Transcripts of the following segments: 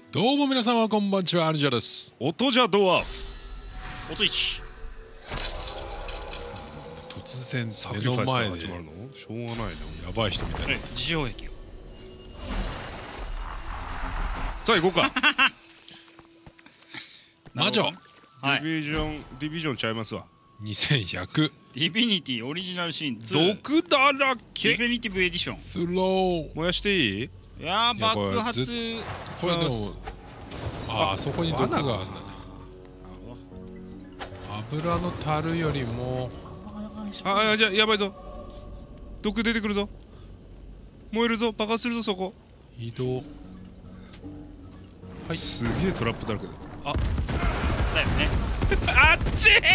どうも皆さんはこんばんちは、アルジャです。 音じゃドワーフおついち突然サクリファイスが目の前で始まるのしょうがないな。 やばい人みたいな。 自情壁よ。 さあ行こうか。 魔女はい。 ディビジョンちゃいますわ。 2100 ディビニティオリジナルシーン2 毒だらディけ。 フィニティブエディション。 スロー。 燃やしていい？ いやー、爆発。 これでもあそこに毒があるんだね。油の樽よりもあ、じゃあやばいぞ。毒出てくるぞ。燃えるぞ。爆発するぞそこ。 移動。はい。 すげえトラップだらけだ。あ、 だよね。 あっちだよ。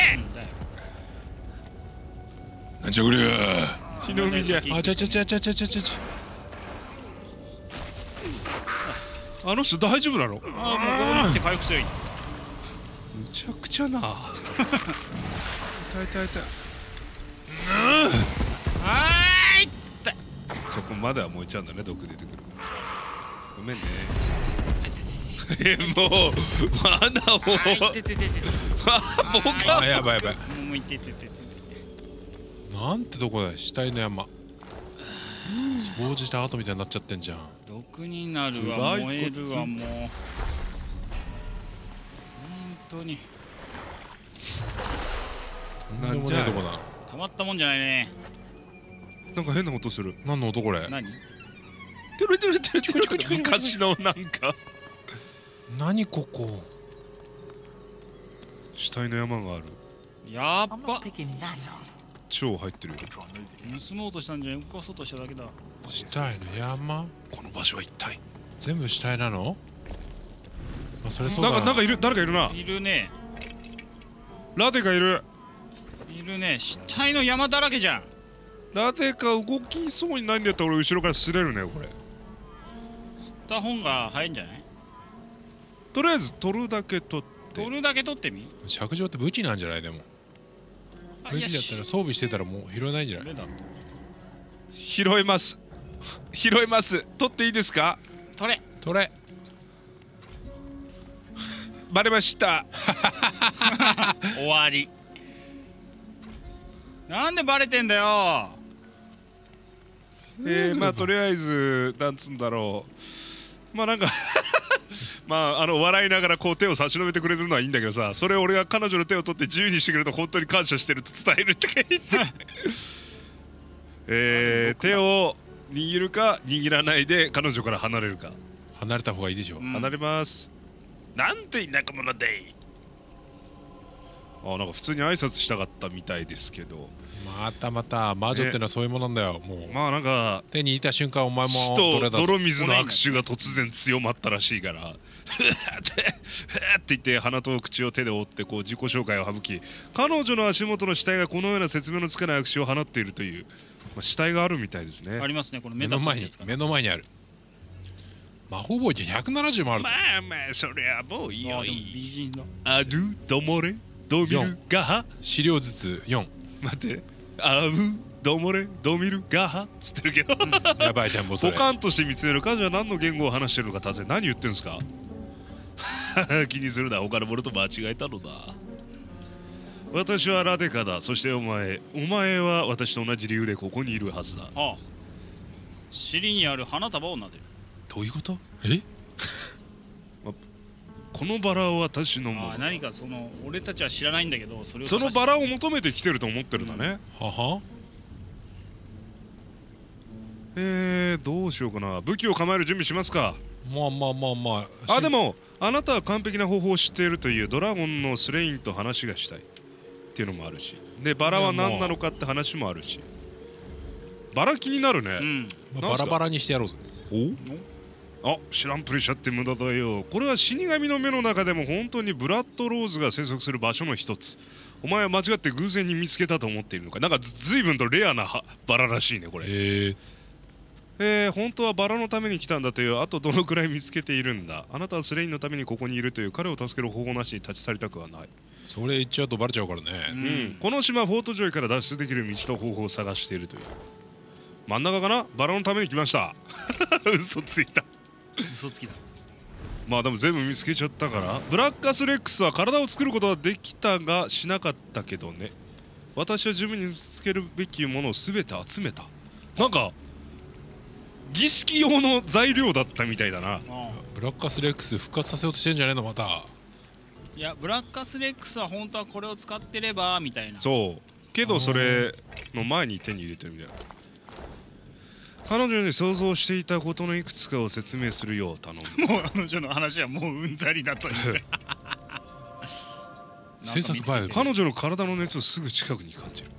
なんじゃこりゃ。 火の海じゃ。 あちゃちゃちゃちゃちゃちゃちゃ。 あの人大丈夫なの？ あー、もうここに来て回復すればいい。 むちゃくちゃな。痛い痛い痛い。 はーい。痛い。 そこまでは燃えちゃうんだね、毒出てくるから。ごめんね。もうまだもうあ、いてててて。 ボカあやばいやばい。 もういてててて。 なんてとこだよ、死体の山。掃除した後みたいになっちゃってんじゃん。 毒になるわ、燃えるわ、もう。本当に。 とんでもないとこだ。 たまったもんじゃないね。 なんか変な音する。 何の音これ。 何？ てるてるてるてるてる。昔のなんか何ここ。 死体の山がある。 やっば。 超入ってるよ。 盗もうとしたんじゃん、動かそうとしただけだ。 死体の山。 この場所は一体。 全部死体なの？あ、それそうだな。 なんかいる。誰かいるな。 いるね。 ラデがいる。 いるね。死体の山だらけじゃん。 ラデか動きそうにないんだったら俺後ろから擦れるねこれ。 吸った本が早いんじゃない？ とりあえず取るだけ取って。 取るだけ取ってみ。 尺状って武器なんじゃない？でも武器だったら装備してたらもう拾えないんじゃない？ 拾えます。拾えます。取っていいですか？ 取れ。 取れ。 バレました。 終わり。なんでバレてんだよ。 まあとりあえずなんつうんだろう。まあなんかまあ笑いながらこう手を差し伸べてくれるのはいいんだけどさ、それを俺が彼女の手を取って自由にしてくれると本当に感謝してると伝えるって言って手を握るか握らないで彼女から離れるか。 離れた方がいいでしょう。 離れます。なんて田舎者でい。なんか普通に挨拶したかったみたいですけど。 また魔女ってのはそういうものなんだよ。もうまあなんか手に入れた瞬間お前も死とどれだぞ。 泥水の握手が突然強まったらしいからって言って鼻と口を手で覆ってこう自己紹介を省き、彼女の足元の死体がこのような説明のつかない握手を放っているという、死体があるみたいですね。 ありますね。これ目の前にある。魔法防御170もあるぞ。 まあそりゃもういいよ。 美人だ。 アドゥドモレドミルガハ。 資料ずつ4。 待って、アブドモレドミルガハっつってるけどやばいじゃんもうそれ。 ポカンとして見つめる。彼女は何の言語を話してるのか尋ね、何言ってんすか気にするな、他のものと間違えたのだ。私はラデカだ。そしてお前は私と同じ理由でここにいるはずだ。 ああ。尻にある花束を撫でる。 どういうこと？ え？ このバラは私のもの。 何かその俺たちは知らないんだけど、そのバラを求めてきてると思ってるんだね。 はは。 どうしようかな。武器を構える準備しますか。 まあでもあなたは完璧な方法を知っているという。ドラゴンのスレインと話がしたいっていうのもあるし、でバラは何なのかって話もあるし。バラ気になるね。 バラバラにしてやろうぜ。 知らんぷりしちゃって無駄だよ。これは死神の目の中でも本当にブラッドローズが生息する場所の一つ。お前は間違って偶然に見つけたと思っているのか。なんか随分とレアなバラらしいねこれ。本当はバラのために来たんだという。あとどのくらい見つけているんだ。あなたはスレインのためにここにいるという。彼を助ける方法なしに立ち去りたくはない。 それ言っちゃうとバレちゃうからね。 この島フォートジョイから脱出できる道と方法を探しているという。真ん中かな。バラのために来ました嘘ついた。 嘘つきだ。 まあでも全部見つけちゃったから。ブラッカスレックスは体を作ることはできたがしなかったけどね。私は自分に見つけるべきものを全て集めた。なんか儀式用の材料だったみたいだな。 ブラッカスレックス復活させようとしてんじゃねえのまた。 いやブラッカスレックスは本当はこれを使ってればみたいな。 そうけどそれの前に手に入れてるみたいな。彼女に想像していたことのいくつかを説明するよう頼む。 もう彼女の話はもううんざりだという制作バイオ彼女の体の熱をすぐ近くに感じる。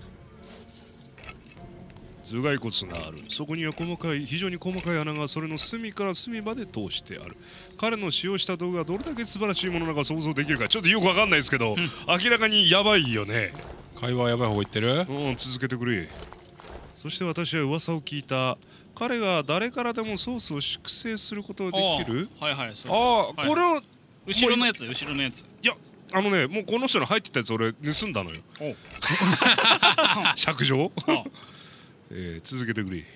頭蓋骨がある。そこには非常に細かい穴がそれの隅から隅まで通してある。彼の使用した道具がどれだけ素晴らしいものなのか想像できるかちょっとよくわかんないですけど、明らかにやばいよね。 会話はやばい方言ってる。 続けてくれ。そして私は噂を聞いた。彼が誰からでもソースを粛清することができる。 はいはい、そう。 これを後ろのやつ、後ろのやつ。 いやもうこの人の入ってたやつ俺盗んだのよ。尺状続けてくれ。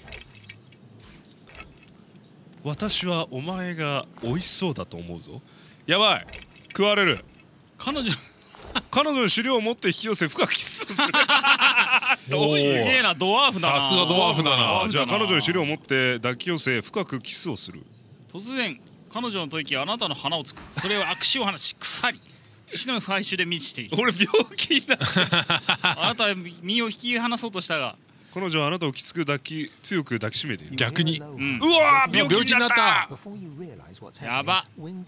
私はお前が美味しそうだと思うぞ。やばい、食われる。彼女の資料を持って引き寄せ深くキスをする。 どういうげえな、ドワーフだな。 さすがドワーフだな。 じゃあ彼女の資料を持って抱き寄せ深くキスをする。 突然彼女の吐息はあなたの鼻をつく。それは悪臭を放ち腐り死の腐敗臭で満ちている。 俺病気になった。 あなたは身を引き離そうとしたが彼女はあなたを強く抱きしめている。 逆に。 うわー、病気になった。 やば。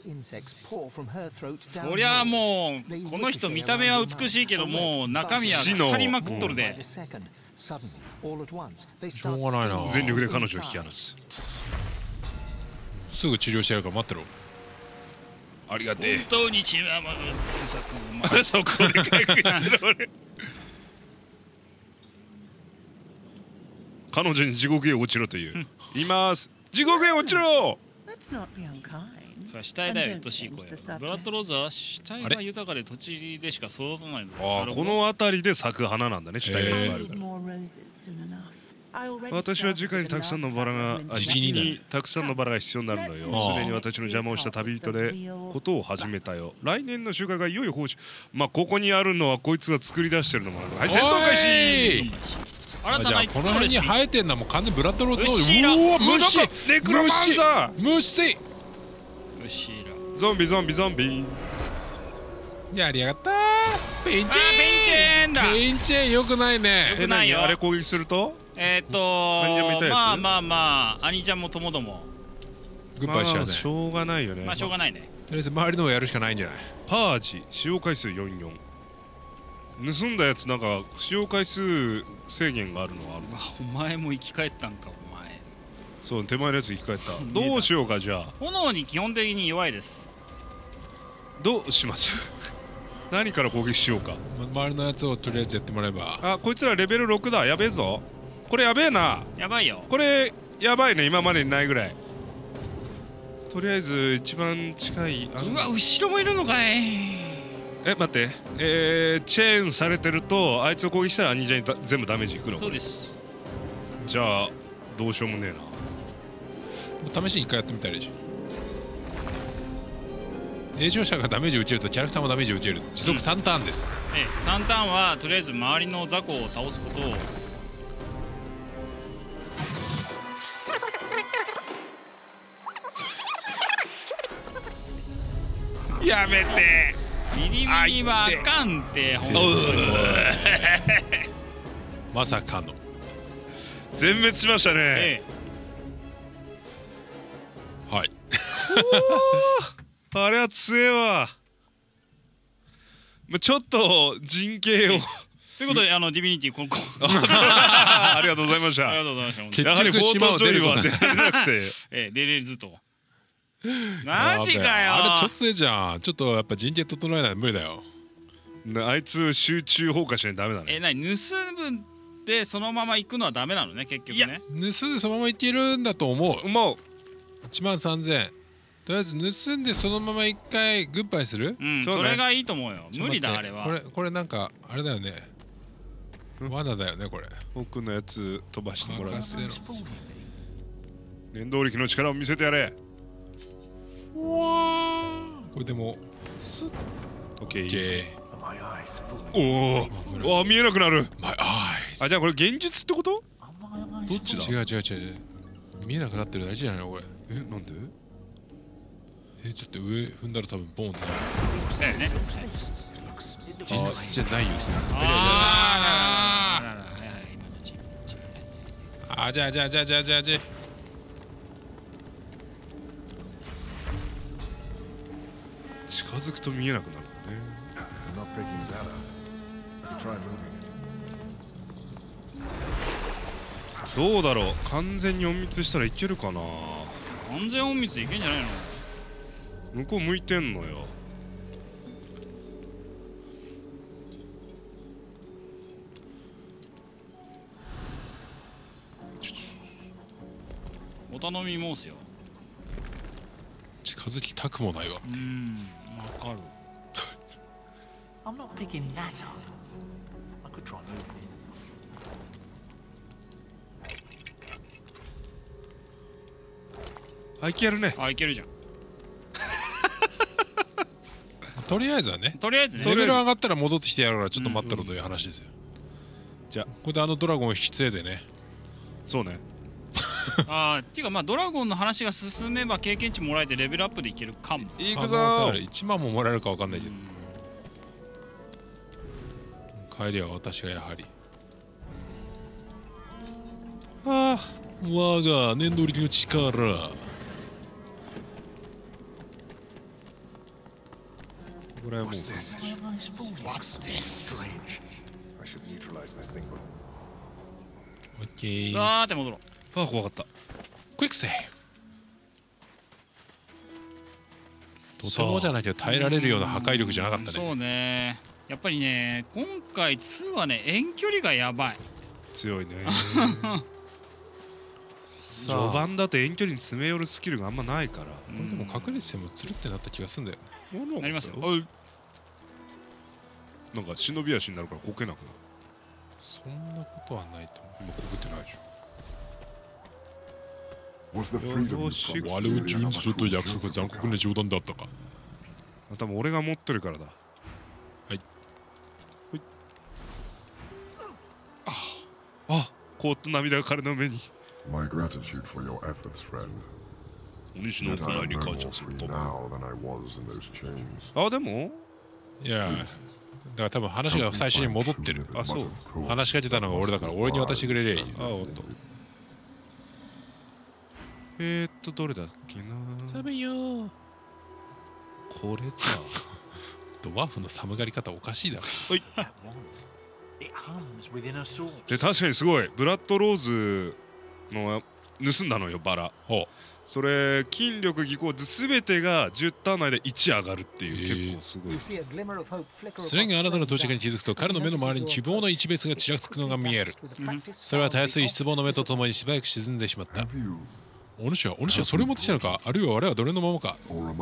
そりゃもうこの人見た目は美しいけどもう中身は腐りまくっとるで。 しょうがないな。 全力で彼女を引き離す。 すぐ治療してやるから待ってろ。 ありがてえ。 本当に血はまぐ臭くそこで回復してる俺。彼女に地獄へ落ちろという。います。地獄へ落ちろ。 それは死体だよ、愛しい声。ブラッドローズは死体が豊かで土地でしか育たないの。 この辺りで咲く花なんだね、死体がいっぱいあるから。私は次回にたくさんのバラがたくさんのバラが必要になるのよ。すでに私の邪魔をした旅人でことを始めたよ。来年の収穫がいよいよ報酬。まあここにあるのはこいつが作り出してるのもある。はい、戦闘開始。 じゃあこの辺に生えてんのはもう完全にブラッドローズの。 うわ、虫、ネクロマンサー、 虫、 ゾンビゾンビゾンビ。 やりやがった。ペンチェンだ。 ペンチェンよくないね。 よくないよ。 あれ攻撃するとまあまあまあ兄ちゃんもともどもグッバイしちゃうね。 しょうがないよね。 まあしょうがないね。 とりあえず周りのをやるしかないんじゃない。 パージ使用回数44。盗んだやつなんか使用回数制限があるのはある。 お前も生き返ったんかお前。 そう手前のやつ生き返った。どうしようか。じゃあ炎に基本的に弱いです。 どうします何から攻撃しようか。 周りのやつをとりあえずやってもらえば。 こいつらレベル6だ。やべえぞこれ。やべえな。 やばいよこれ。やばいね、今までにないぐらい。とりあえず一番近いうわ、後ろもいるのかい。 待って、チェーンされてるとあいつを攻撃したら兄ちゃんに全部ダメージいくの。 そうです。 じゃあどうしようもねえな。試しに一回やってみたらいいじゃん。栄唱者がダメージを受けるとキャラクターもダメージを受ける。持続3ターンです。 3ターンはとりあえず周りの雑魚を倒すことを。 やめて。 ビリビリはあかんってほんとに。 まさかの全滅しましたね。 はい。 あれは強えわ。ちょっと陣形をということでディビニティここありがとうございました。 ありがとうございました。 やはりフォートジョイは出れなくて出れずと。マジかよ。 あれちょっとえじゃん。ちょっとやっぱ陣形整えないと無理だよ。 あいつ集中放火しないとダメだね。 何盗むでそのまま行くのはダメなのね結局ね。 盗んでそのままいけるんだと思う。 もう 13000。とりあえず盗んでそのまま一回グッバイする。 それがいいと思うよ。無理だあれは。 これなんかあれだよね。罠だよねこれ。 奥のやつ飛ばしてもらう。念動力の力を見せてやれ。 これでもスッオッケー。 ケおお、見えなくなる。 マイアイあ、じゃあこれ現実ってこと？どっちだ？ 違う見えなくなってる大事じゃないのこれ。 なんで？ ちょっと上踏んだら多分ボーンってなる。 だよね。 現実じゃないよ。 ああ、じゃあ近づくと見えなくなるね。どうだろう、完全に隠密したらいけるかな。 完全隠密いけんじゃないの？ 向こう向いてんのよ。 お頼み申すよ。 近づきたくもないわ。 わかる。 I'm not picking that up. I could try moving it. あ、いけるね。 あ、いけるじゃん。 とりあえずはね。 とりあえずね。 レベル上がったら戻ってきてやるからちょっと待ったろという話ですよ。 じゃあここでドラゴンを引き継いでね。 そうね。 っていうかまあドラゴンの話が進めば経験値もらえてレベルアップでいけるかも。 いくぞー。1万ももらえるか分かんないけど。帰りは私がやはり。我が念動力の力。 これはもう。 オッケー。 わーって戻ろう。 あ、怖かった。 クイックセーブ。とてもじゃないけど耐えられるような破壊力じゃなかったね。 そうね。やっぱりね、今回2はね、遠距離がやばい。 強いね。序盤だと遠距離に詰め寄るスキルがあんまないから。 これでも隠れててもつるってなった気がするんだよ。 なりますよ。 なんか忍び足になるからこけなくなる。 そんなことはないと思う。 今こけてないでしょ。 我を順にすると約束は残酷な冗談だったか。 多分俺が持ってるからだ。 はい。 凍った涙が彼の目に。 My gratitude for your efforts, friend. お主の Yet 行 I いに am 感 no 謝 more する free と。 now than I was in those chains. あ、でもいやだから多分話が最初に戻ってる。 あ、そう。 話しかけたのが俺だから俺に渡してくれりゃいい。 あ、おっと。どれだっけな。 寒いよ。 これだ。 ドワーフの寒がり方おかしいだろ。 で、確かにすごい。ブラッドローズの盗んだのよ、バラ。 ほう。 それ筋力技巧全てが10ターン内で1上がるっていう、結構すごい。 スレンがあなたの到着に気づくと彼の目の周りに希望の一別がちらつくのが見える。それはたやすい失望の目とともにしばらく沈んでしまった。お主はそれを持ってきたのか、あるいは我はどれのままか。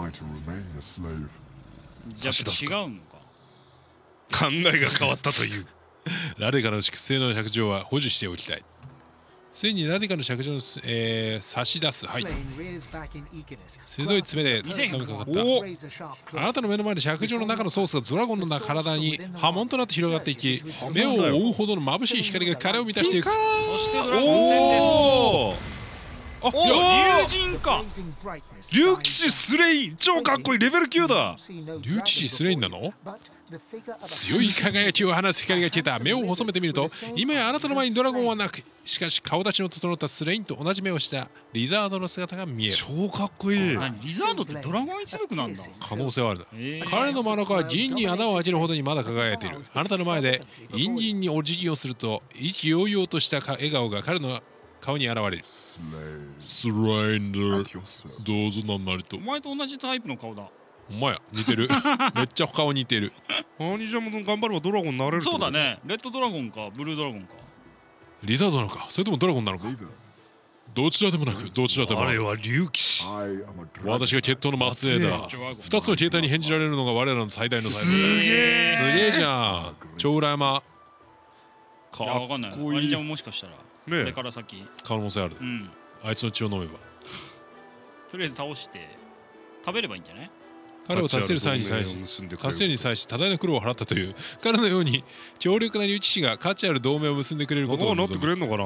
じゃあ違うのか。 考えが変わったという。 ラディカの粛清の尺状は保持しておきたい。ついにラディカの尺状の、差し出す。はい。鋭い爪で掴みかかった。あなたの目の前で尺状の中のソースがドラゴンの体に波紋となって広がっていき、目を覆うほどの眩しい光が彼を満たしていく。 そしてドラゴン戦です。 あ、 いや、竜神か。 竜騎士スレイン、超かっこいい。レベル9だ。 竜騎士スレインなの？強い輝きを放つ光が消えた。目を細めてみると今やあなたの前にドラゴンはなく、しかし顔立ちの整ったスレインと同じ目をしたリザードの姿が見える。 超かっこいい。 リザードってドラゴン一族なんだ。 可能性はある。彼の真中は銀に穴を開けるほどにまだ輝いている。あなたの前で陰銀にお辞儀をすると意気揚々とした笑顔が彼の顔に現れる。スレインダー、どうぞなんなりと。 お前と同じタイプの顔だ。 お前や、似てる。めっちゃ顔似てる。 兄ちゃんも頑張ればドラゴンになれる。 そうだね。レッドドラゴンかブルードラゴンか。 リザードなのか、それともドラゴンなのか。どちらでもなく、どちらでもなく。 あれは竜騎士。 私が血統の末裔だ。2つの形態に返じられるのが我らの最大の才能。 すげえ。 すげえじゃん。超裏山。 いや、わかんない。兄ちゃんももしかしたらこれから先可能性ある。あいつの血を飲めば。 とりあえず倒して食べればいいんじゃない？ 彼を助ける際に際し多大な苦労を払ったという彼のように強力な竜騎士が価値ある同盟を結んでくれることをなってくれんのかな。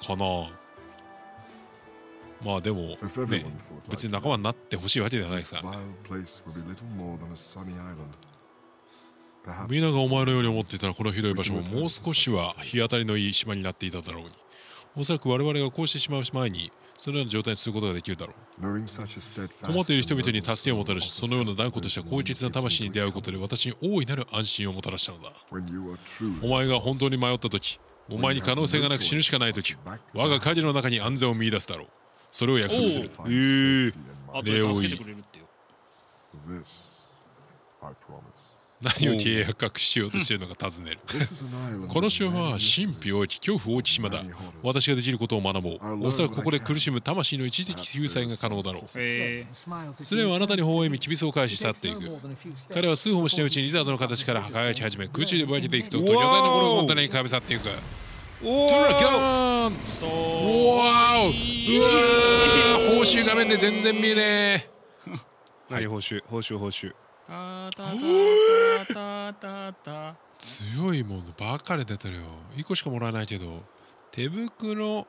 まあでも、ね、別に仲間になってほしいわけではないですからね。皆がお前のように思っていたらこのひどい場所ももう少しは日当たりのいい島になっていただろうに。おそらく我々がこうしてしまう前にそのような状態にすることができるだろう。困っている人々に助けをもたらし、そのような断固とした高潔な魂に出会うことで私に大いなる安心をもたらしたのだ。お前が本当に迷った時、お前に可能性がなく死ぬしかない時、我が舵の中に安全を見出すだろう。それを約束する。 あとで助けてくれるってよ。 何を契約しようとしているのか尋ねる。この島は神秘多き恐怖多き島だ。私ができることを学ぼう。おそらくここで苦しむ魂の一時的救済が可能だろう。それはあなたに微笑みきびすを返し去っていく。彼は数歩もしないうちにリザードの形から輝き始め、空中でぼやけていくと巨大なゴルゴン棚にかべ去っていく。トラゴン、報酬画面で全然見えねえ。 何報酬強いものばかり出てるよ。1個しかもらえないけど、手袋、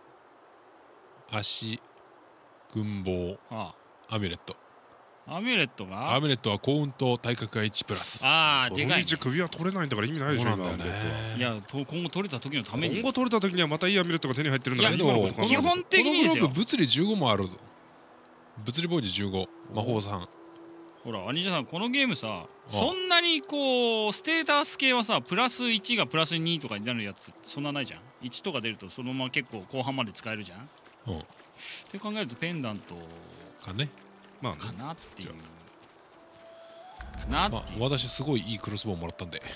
足、軍棒、アミュレット。 アミュレットは幸運と体格が1プラス。 でかい。 首は取れないんだから意味ないでしょ。 いや、今後取れた時のために。 今後取れた時にはまたいいアミュレットが手に入ってるんだけど、基本的にですよ。 このグローブ物理15もあるぞ。物理防御15、魔法3。 ほら、兄者さん、このゲームさ、そんなにこうステータス系はさ、プラス1がプラス2とかになるやつそんなないじゃん。1とか出るとそのまま結構後半まで使えるじゃん。って考えるとペンダントかね、 かなっていう。 私すごいいいクロスボウもらったんで。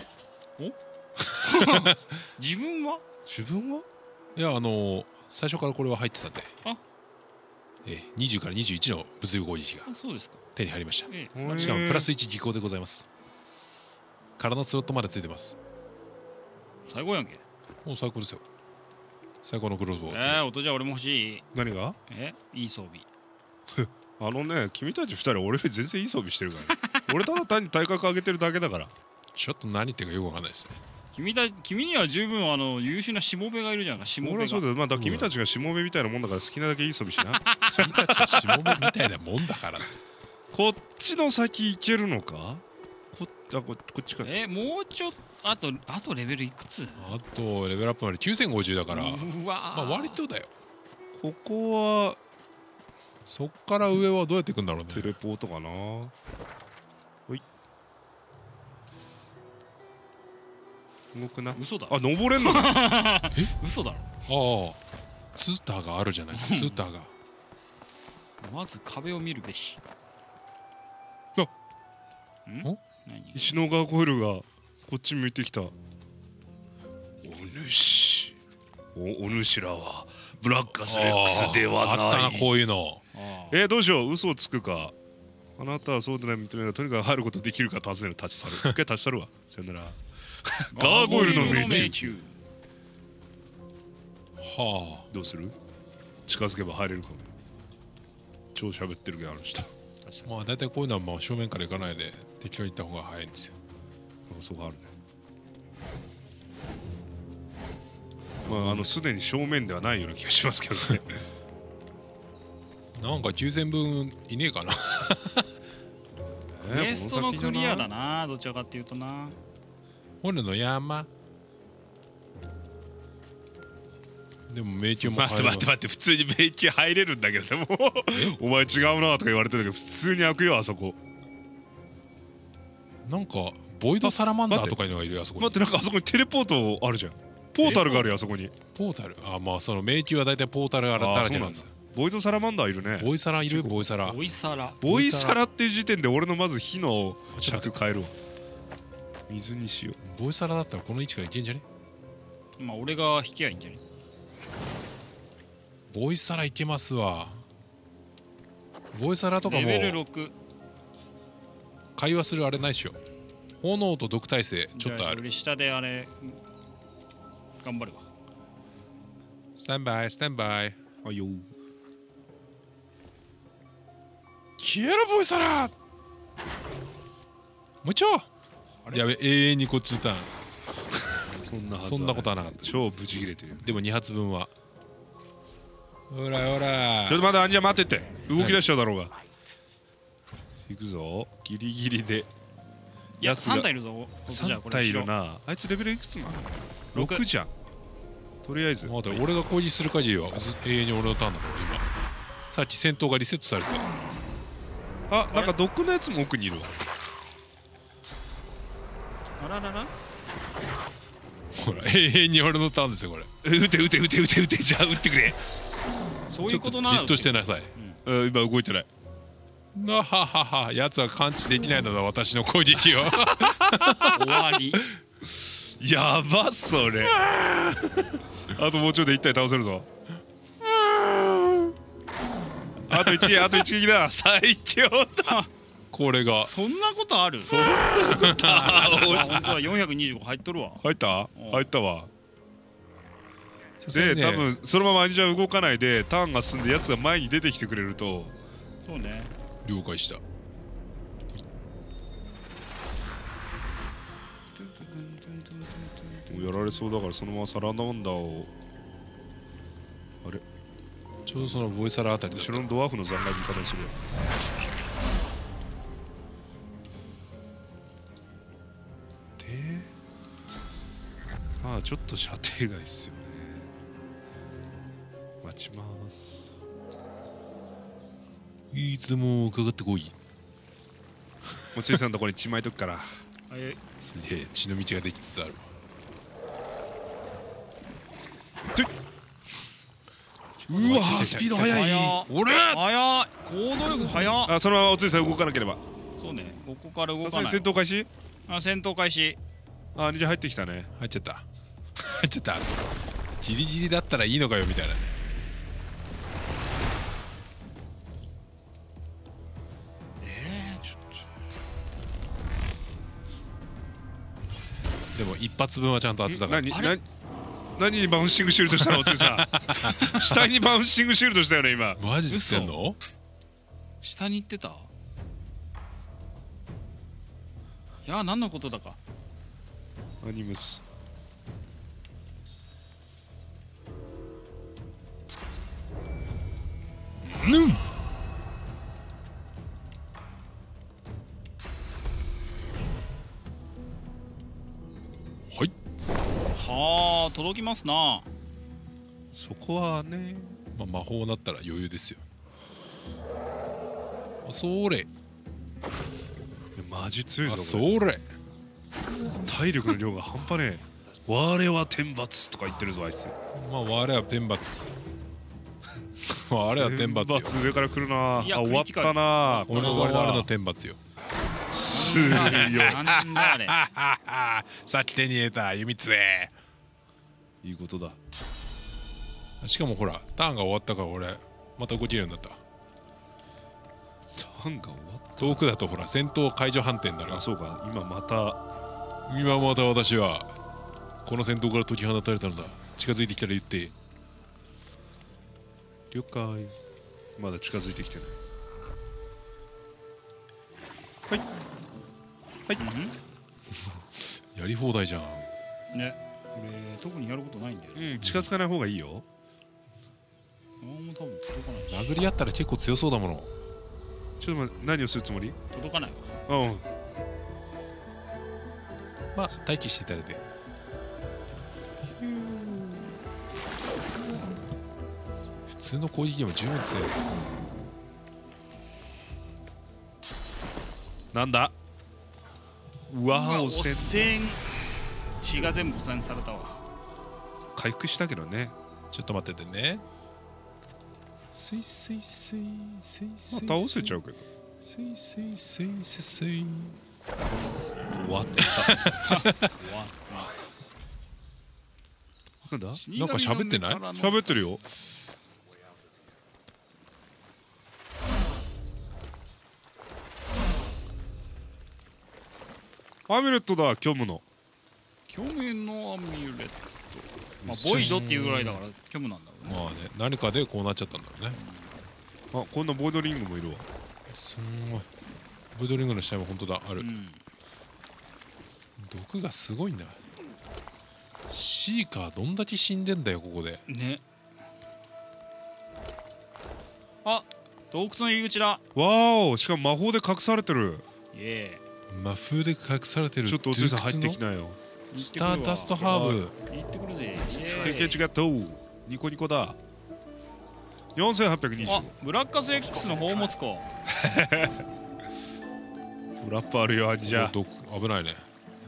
自分は？ いや、最初からこれは入ってたんで。20から21の物理攻撃が手に入りました。しかもプラス1技巧でございます。空のスロットまでついてます。 最高やんけ。 もう最高ですよ。最高のクロスボウ。 音じゃ俺も欲しい。 何が？ いい装備。 君たち2人俺より全然いい装備してるからね。俺ただ単に体格上げてるだけだから。 ちょっと何言ってるかよくわかんないですね。 君には十分優秀なしもべがいるじゃんか。しもべが。 そうだよ。君たちがしもべみたいなもんだから好きなだけいい装備しな。 君たちがしもべみたいなもんだから。 こっちの先行けるのか？こっちか。 もうちょっとあとレベルいくつ？ あとレベルアップまで9050だから。割とだよ。 ここはそっから上はどうやっていくんだろうね。 テレポートかな。動くな。 嘘だ。 登れんのか。 嘘だろ。ツーターがあるじゃないか。ツーターが。 まず壁を見るべし。 石のガーゴイルがこっち向いてきた。お主らはブラッカスレックスではない。 あったな、こういうの。 どうしよう。嘘をつくか。あなたはそうでない認めがとにかく入ることできるか尋ねる。立ち去る。一回立ち去るわ。さよなら。ガーゴイルの命中。どうする？近づけば入れるかも。超喋ってるけどある人。 大体こういうのは正面から行かないで適当に行った方が早いんですよ。 そこあるね。すでに正面ではないような気がしますけどね。 なんか9000分いねえかな。 ウエストのクリアだな。どちらかっていうとな。 骨の山。でも迷宮も待って普通に迷宮入れるんだけど、でもお前違うなとか言われてるけど普通に開くよあそこ。 なんかボイドサラマンダーとかいうのがいるよあそこに。 待って、なんかあそこにテレポートあるじゃん。ポータルがあるよあそこに。 ポータル、その迷宮は大体ポータルがだらけなんですよ。 ボイドサラマンダーいるね。 ボイサラいる。ボイサラっていう時点で俺のまず火の尺変えるわ。水にしよう。ボイサラだったらこの位置からいけんじゃね？ 俺が引きゃいいんじゃね？ ボイサラいけますわ。ボイサラとかもレベル6。 会話するあれないっしょ。炎と毒耐性ちょっとある。 下であれ頑張るわ。 スタンバイ。 はいよ。 消えろボイサラ。もう一丁。やべ、永遠にこっちのターン。そんなことはなかった。 超ブチ切れてるよ。 でも2発分は。ほらほら。 ちょっとまだアンジャ待ってって、動き出しちゃうだろうが。いくぞ、ギリギリで。 いや3体いるぞ。 3体いるな。あいつレベルいくつなの？6じゃん。とりあえず待って、俺が攻撃する限りは永遠に俺のターンだろ今。さっき戦闘がリセットされてた。 あ、なんかドックのやつも奥にいるわ。 あららら。 ほら永遠に俺のターンですよこれ。 撃て撃て撃て撃て撃て、じゃあ撃ってくれ。 そういうことなじっとしてなさい。 今動いてない。 なははは、やつは感知できないのだ私の攻撃を。 終わり。 やばそれ。あともうちょいで1体倒せるぞ。あと1、あと一撃だ。最強だ。 これがそんなことある？そんなことある。本当だ、425入っとるわ。 入った？入ったわ。で、 さすがにね多分そのままアンジャは動かないでターンが進んでやつが前に出てきてくれると。 そうね。 了解した。 もうやられそうだからそのままサラダンダーを。あれ、 ちょうどそのボイサラあたりだった後ろのドワーフの残骸味方にするよ。で、まあちょっと射程外っすよね。待ちます。 いつでもかかってこい。 もついさんのところに血巻いとくから。 すげえ血の道ができつつある。うわスピード速い。俺速い。行動力速っ。 あ、そのままおついさん動かなければ。 そうね、ここから動さすがにかない。 戦闘開始。 あ、戦闘開始。 あ、忍者入ってきたね。 入っちゃった入っちゃった。ギリギリだったらいいのかよみたいなね。でも一発分はちゃんと当てたから。 何にバウンシングシールドしたのおついさん。下にバウンシングシールドしたよね今。 マジで言ってんの？ 下に行ってた。いや、何のことだか。 アニムス。 はい。 はあ、届きますな。 そこはね、 まあ、魔法だったら余裕ですよ。あ、それマジ強いぞ。 それ体力の量が半端ねえ。我は天罰とか言ってるぞあいつ。 まあ我は天罰。我は天罰よ。 上から来るな。あ、 いや終わったな。 これは我の天罰よ。 強いよ。 なんだあれ。 さっき手に入れた弓杖。 いいことだ。 しかもほらターンが終わったから俺また動けるようになった。 ターンが終わった。 遠くだとほら戦闘解除判定になる。 あ、そうか。今また私はこの戦闘から解き放たれたのだ。近づいてきたら言って。 了解。まだ近づいてきてない。はいはい。 やり放題じゃんね、これ特にやることないんだよね。 うん、近づかない方がいいよ。 もう多分届かないし。 殴り合ったら結構強そうだもの。 ちょっと待って、何をするつもり？ 届かないわ。 うん。 まあ待機していただいて。普通の攻撃でも十分強い。 なんだ？うわー、汚汚染。 染。血が全部汚染されたわ。 回復したけどね。 ちょっと待っててね。スイスイスイスイスイ。 まあ倒せちゃうけど。 スイスイスイスイスイ。 終わった。なんだ？ なんか喋ってない？ 喋ってるよ。アミュレットだ、虚無の。 虚無のアミュレット。まあボイドっていうぐらいだから虚無なんだろうね。 まあね、何かでこうなっちゃったんだろうね。 あ、こんなボイドリングもいるわ。 すんごい。ブドリングの下にも本当だある。毒がすごいんだ。シーカーどんだけ死んでんだよここで。 ね。あ、洞窟の入り口だ。 わーお、しかも魔法で隠されてる。 イエ魔風で隠されてる。 ちょっとおついさん入ってきなよ。 ーイ。 スターダストハーブ。 行ってくるぜ。 経験値がとう。ニコニコだ。4820。 あ、ブラッカス X の宝物庫。 トラップあるよ、アンジャ。 毒危ないね。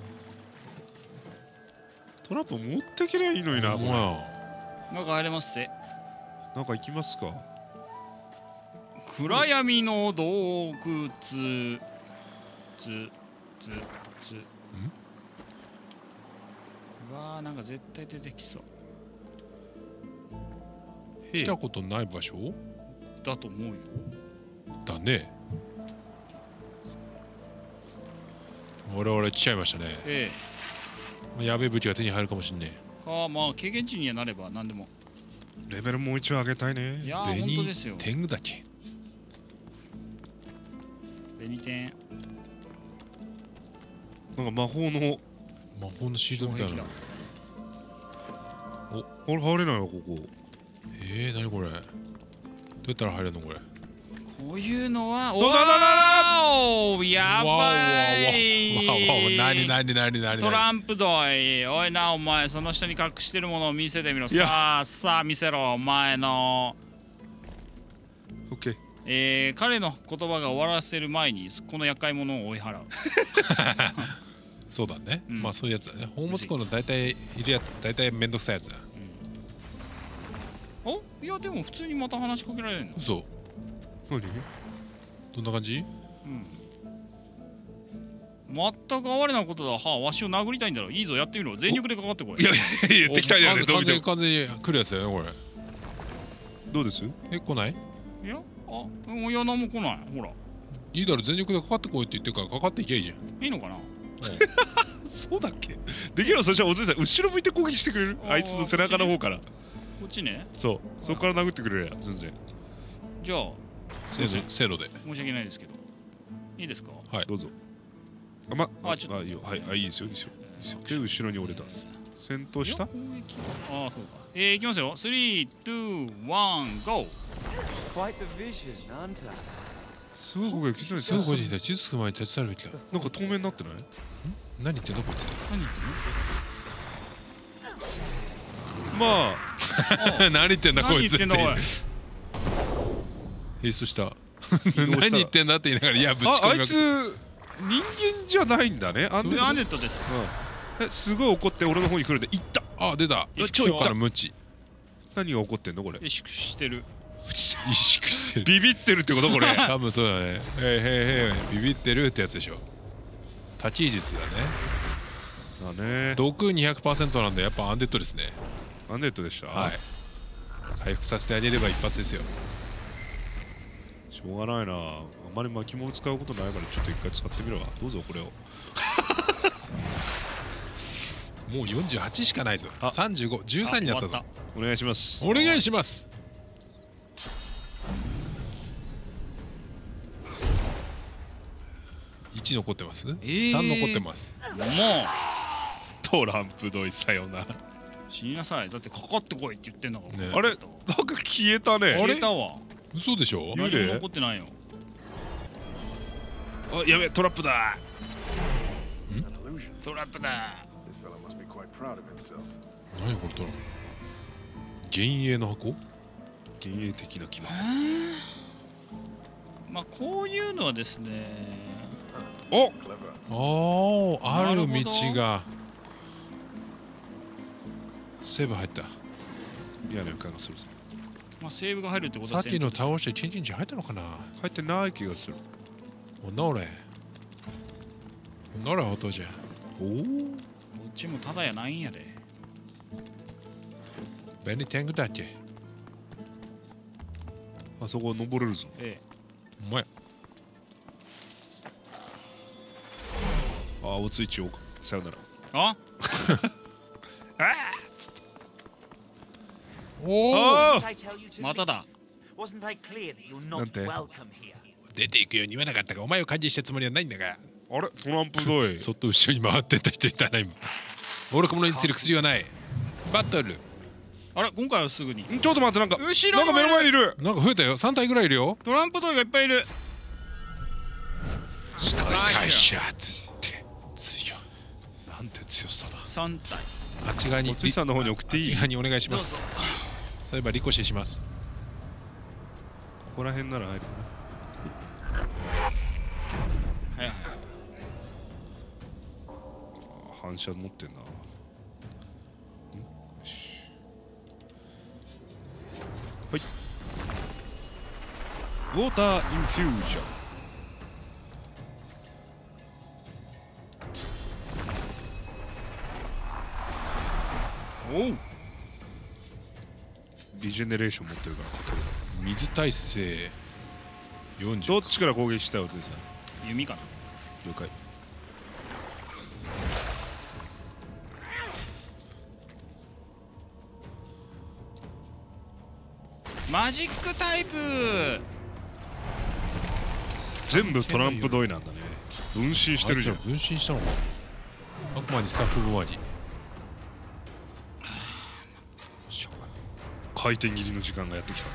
トラップ持ってきりゃいいのにな、これ。 中入れますぜ。 なんか行きますか。 暗闇の洞窟。つ。うわー、なんか絶対出てきそう。 来たことない場所だと思うよ。 だね。我々来ちゃいましたね。 えやべえ武器が手に入るかもしんねえ。か、まあ経験値にはなれば何でも。 レベルもう一応上げたいね。 いやー、本当ですよ。 天狗だけ。 紅天。 なんか魔法のシートみたいな。 お、これ入れないよここ。 何これ。どうやったら入れるのこれ。 こういうのは、 どうだおー、やばい。 何トランプドイ。おいな、お前その下に隠してるものを見せてみろ。さあ見せろ、お前の。 オッケー。 彼の言葉が終わらせる前にこの厄介者を追い払う。 そうだね。 うん、 まあそういうやつだね。宝物庫の大体いるやつ、大体めんどくさいやつだ。 お、いやでも普通にまた話しかけられるの。 嘘。 何？ どんな感じ？ 全く哀れなことだ。わしを殴りたいんだろ。いいぞ、やってみろ。全力でかかってこい。 いや敵対だよね。 完全に来るやつだよねこれ。 どうです？ 来ない？ いや、いや何も来ない。ほら。 いいだろ、全力でかかってこいって言ってからかかっていけばいいじゃん。 いいのかな。 そうだっけ？できればそしたらおじいさん後ろ向いて攻撃してくれる？あいつの背中の方から。 こっちね。 そう、そこから殴ってくれるや全然。 じゃあせーので。 申し訳ないですけど、いいですか？ はい、 どうぞ。ちょっといいよ。はい、いいですよ、いいですよ。で後ろに俺出す。戦闘した？ そうか。いきますよ。3、2、1、GO。 すごい攻撃。 すごい攻撃だ。地図前に立ち去るべきだ。 なんか透明になってない？ 何言ってんのこいつ。 何言ってまあ何言ってんだこいつって。 何言ってんだおい。 閉鎖した。何言ってんだって言いながら、いやぶち込みまくって。 あいつ人間じゃないんだね。 アンデッドです。 すごい怒って俺の方に来るんで、いった。 あ、出た。 超いったから無知。 何が起こってんのこれ？ 萎縮してる。 萎縮してる。 ビビってるってことこれ？ 多分そうだね。ビビってるってやつでしょ。多技術だね。 だね。 毒 200% なんでやっぱアンデッドですね。 アンデッドでした。 はい。回復させてあげれば一発ですよ。 しょうがないな。あんまり巻物使うことないからちょっと一回使ってみろ。どうぞこれを。 もう48しかないぞ。35、13になったぞ。 お願いします。 お願いします。1残ってます、3残ってます。 もうトランプドイさよな。 死になさい。だってかかってこいって言ってんだから、 ね、 あれなんか消えたね。 消えたわ。 嘘でしょ。 何も残ってないよ。 あ、やべ、トラップだ。 トラップだ。 何これトラップ。幻影の箱。 幻影的な気分。 まあこういうのはですね。 ある道が。セーブ入った。 嫌な予感がする。 まあセーブが入るってことはさっきの倒してチンチンチ入ったのかな。 入ってない気がする。 おなれ。おなれ音じゃ。 こっちもただやないんやで。 便利天狗だっけ。 あそこ登れるぞ。 お前。 おついちようか。さよなら。 あおお。 まただ。 なんて出ていくように言わなかったか。お前を感じしたつもりはないんだが。 あれトランプドイそっと後ろに回ってった人いたな今。愚か者にする薬はない。バトル。 あれ今回はすぐにちょっと待って、なんか後ろなんか目の前にいる。 なんか増えたよ。3体ぐらいいるよ。 トランプドイがいっぱいいる。 スカイシャットって強い。なんて強さだ。 3体。 あっち側におついさんの方に送っていい？ あっち側にお願いします。そういえばリコシェします。 ここら辺なら入るかはいはい。 な。反射持ってんな。はい。ウォーターインフュージョン。 おう。 リジェネレーション持ってるから。 水耐性40。 どっちから攻撃したよ、おついさん。 弓かな。 了解。 マジックタイプ。 全部トランプドイなんだね。分身してるじゃん。 分身したのか。悪魔にスタッフボマに。 回転切りの時間がやってきた。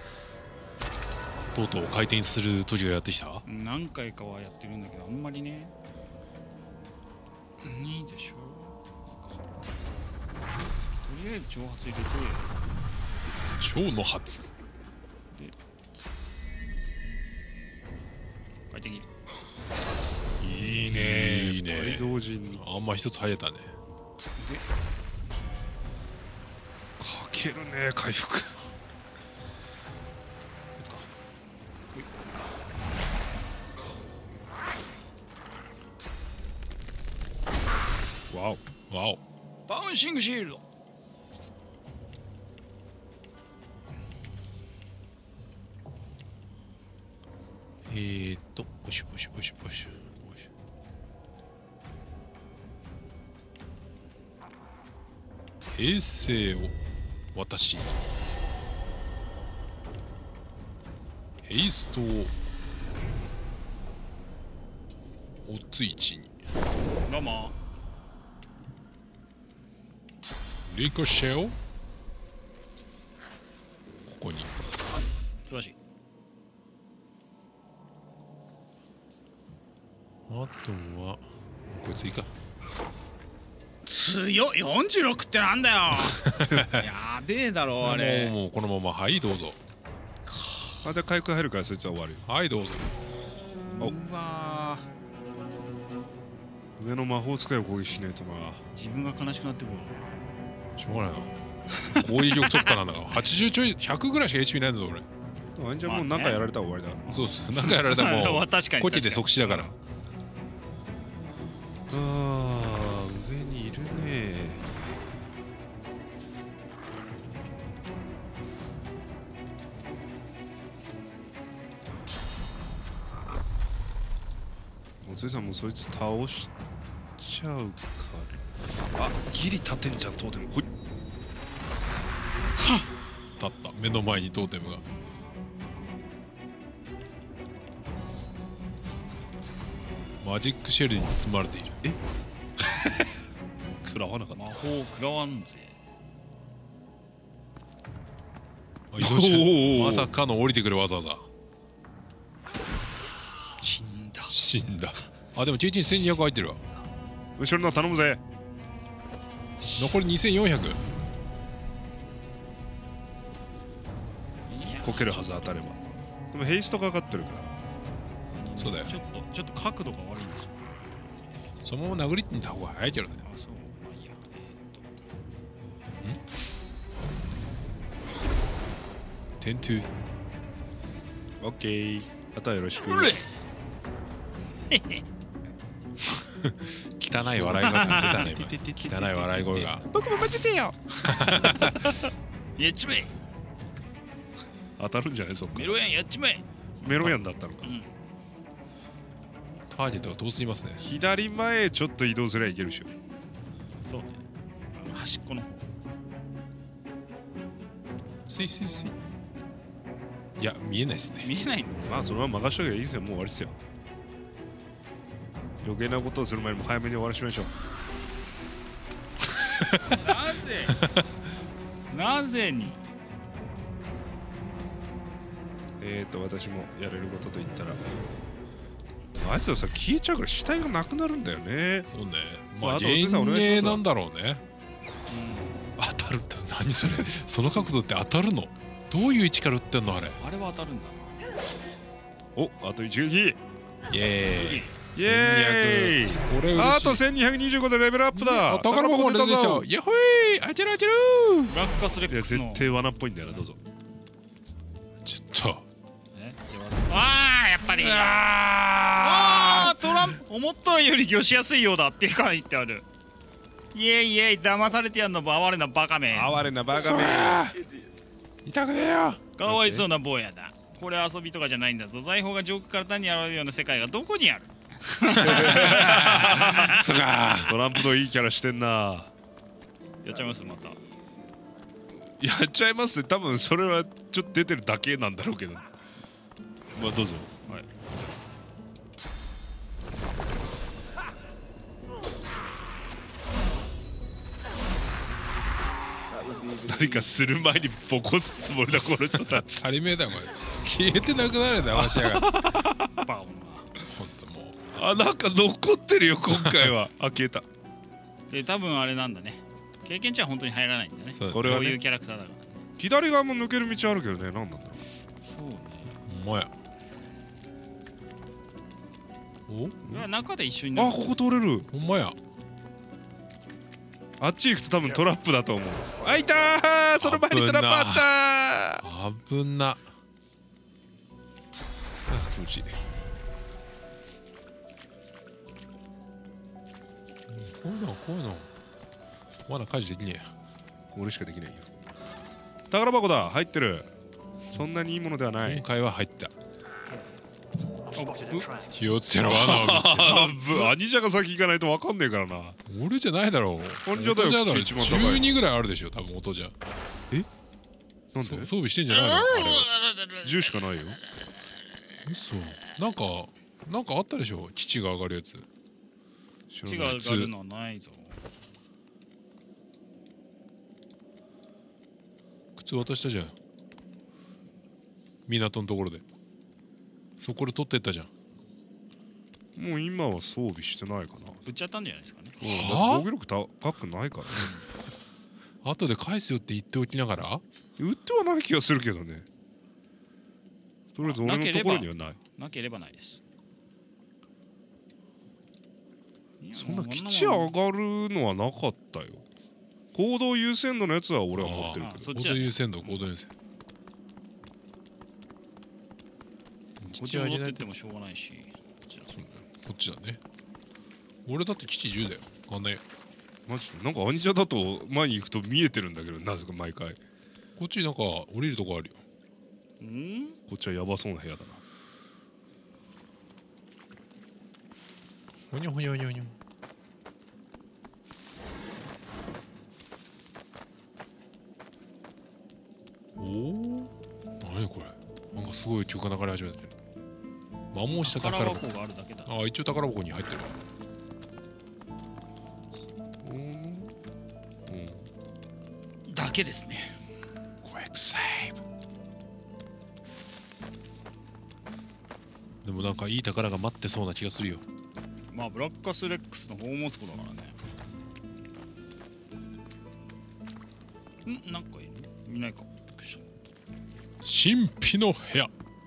とうとう回転する時がやってきた。 何回かはやってるんだけどあんまりね。いいでしょ。とりあえず挑発入れて超の発。 で回転切り。 いいね。いい 2 ね。 人同時にあんま一つ入れたね。 かけるね、回復。 わおわお。 バウンシングシールド。 おしょおしょおしょおしょおしょ。平成を私にヘイストをおついちにどうも。 リコシェをここに。 素晴らしい。 あとはこいついいか。 強っ。46ってなんだよ。やべえだろあれ。 もうこのまま。はいどうぞ。 あ、で回復入るからそいつは終わるよ。 はいどうぞ。 うわ上の魔法使いを攻撃しないとな。 自分が悲しくなってくる。 しょうがないな。攻撃力特化なんだから80ちょい100ぐらいしか HP ないんだぞ俺。 あんじゃもう何かやられたら終わりだから。 そうっす。何かやられたらもう確かにコキで即死だから。 あー、上にいるね。おついさんもそいつ倒しちゃうから。あ、ギリ立てんじゃん、トーテム。ほい。 立った目の前にトーテムが。マジックシェルに包まれている。 え食らわなかった。 魔法食らわんぜ。 あ移動した。まさかの降りてくるわざわざ。 死んだ。 死んだ。あでも経験1200入ってるわ。 後ろの頼むぜ。 残り2400。 こけるはず当たれば。でもヘイストかかってるから。 そうだよ。 ちょっと角度が悪いんですよ。 そのまま殴りに行った方が早いけどね。 あ、そう。まあいいや。 テントゥ。 オッケー。あとはよろしく。 汚い笑い声が出たね今。汚い笑い声が。 僕も混ぜてよ。 やっちまえ。 当たるんじゃないそっか。 メロヤンやっちまえ。 メロヤンだったのか。 ターゲットが遠すぎますね。 左前へちょっと移動すればいけるでしょ。 そうね。端っこの方。 スイスイスイ。 いや見えないですね。 見えないの？ まあそれは任しとけばいいですよ。もう終わりですよ。余計なことをする前にも早めに終わらしましょう。 なぜに？ 私もやれることと言ったら、あいつはさ消えちゃうから死体がなくなるんだよね。 そうね。まああと幻おじさんお願いします影なんだろうね。当たるんだ。何それ？その角度って当たるの？どういう位置から打ってんのあれ？ あれは当たるんだ。 お、あと一撃。 イエーイ。 イエーイ。 これ嬉しい。 あと1225でレベルアップだ。 宝箱出たぞ。ヤッホーイ。あちるあちる。 ラッカスレッいやクスの。 絶対罠っぽいんだよな。どうぞ。 ちょっと。 ああやっぱり。ああトランプ思ったより魚しやすいようだって書いてある。イエイイエイ騙されてやんの哀れなバカめ。 哀れなバカめ。 痛くねえよ。 かわいそうな坊やだ。これ遊びとかじゃないんだぞ。財宝が上空から単に現れるような世界がどこにある？ そうか。 トランプのいいキャラしてんな。 やっちゃいますまた。 やっちゃいますね。多分それはちょっと出てるだけなんだろうけど。まあどうぞ。 はい。 何かする前にボコすつもりだこの人たち。 足りめえだよお前。消えてなくなるんだよわしやが。 バオンは。 ほんともあ、なんか残ってるよ今回は。あ、消えた。 で多分あれなんだね。経験値は本当に入らないんだね。 そうこれはねこういうキャラクターだからね。 左側も抜ける道あるけどね。何なんだろう。 そうね。 う。ほんまや。お？ これは中で一緒になる。 あ、ここ通れる。 ほんまや。 あっち行くと多分トラップだと思う。あ、いたー。その前にトラップあったー。 危な。 気持ちいい。 こういうのまだ解除できねえや。 俺しかできないよ。宝箱だ。入ってる。そんなにいいものではない。 今回は入った。気をつけろ罠を見つけろ。 兄者が先行かないと分かんねえからな。 俺じゃないだろう。 俺じゃだよ。 音一番高い。 12ぐらいあるでしょ多分音じゃ。 なんで装備してんじゃないのあれは。 10しかないよ。 嘘。なんかあったでしょ基地が上がるやつ。 血が上がるのはないぞ。 靴渡したじゃん。港のところで。そこで取ってったじゃん。 もう今は装備してないかな。 売っちゃったんじゃないですかね。 はあ防御力高くないからね。 後で返すよって言っておきながら売ってはない気がするけどね。とりあえず俺のところにはない。 なければないです。いやそんな基もう地上がるのはなかったよ。行動優先度のやつは俺は持ってるけど。 そっちは行動優先度行動優先。 こっち戻ってってもしょうがないし。 こっちだね。俺だって基地10だよ。わかんないよ。 マジでなんかアニジャだと前に行くと見えてるんだけど、なぜか毎回。 こっちなんか降りるとこあるよ。 うんこっちはヤバそうな部屋だな。 ほにょほにょほにょほにょ。おお。何これ。なんかすごい曲が流れ始めてる。摩耗した宝宝箱。 箱があるだけだ。 ああ一応宝箱に入ってるわ。 だけですね。 クイックセーブ。でもなんかいい宝が待ってそうな気がするよ。 まあブラッカスレックスの宝物庫だからね。なんかいる？いないか。 神秘の部屋。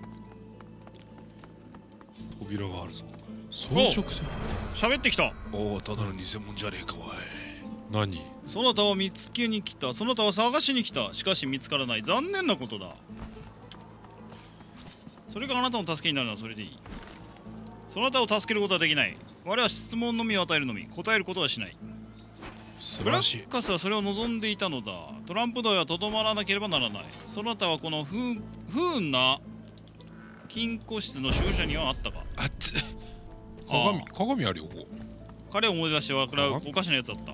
扉があるぞ。 装飾性。 喋ってきた。 おお、ただの偽物じゃねえかおい。 何？ そなたを見つけに来た。そなたを探しに来た。しかし見つからない。残念なことだ。それがあなたの助けになるのはそれでいい。そなたを助けることはできない。我は質問のみを与えるのみ。答えることはしない。ブラ素晴らしいッ。カスはそれを望んでいたのだ。トランプ台はとどまらなければならない。そなたはこの不運な金庫室の守護者にはあったか。 あっつ。 あ鏡あるよここ。 彼を思い出して笑うおかしなやつだった。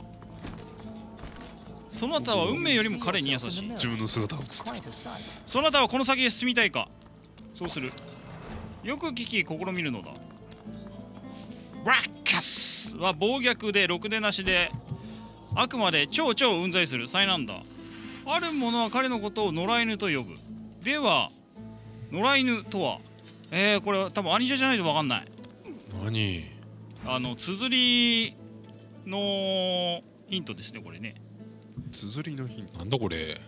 そなたは運命よりも彼に優しい。 自分の姿が映ってる。 そなたはこの先へ進みたいか。 そうする。よく聞き試みるのだ。ブラッカスは暴虐でろくでなしで、あくまで超うんざりする災難だ。ある者は彼のことを野良犬と呼ぶ。では野良犬とは、これ多分アニジャじゃないと分かんない。 何？ 綴りのヒントですね、これね。 綴りのヒント。 なんだこれ？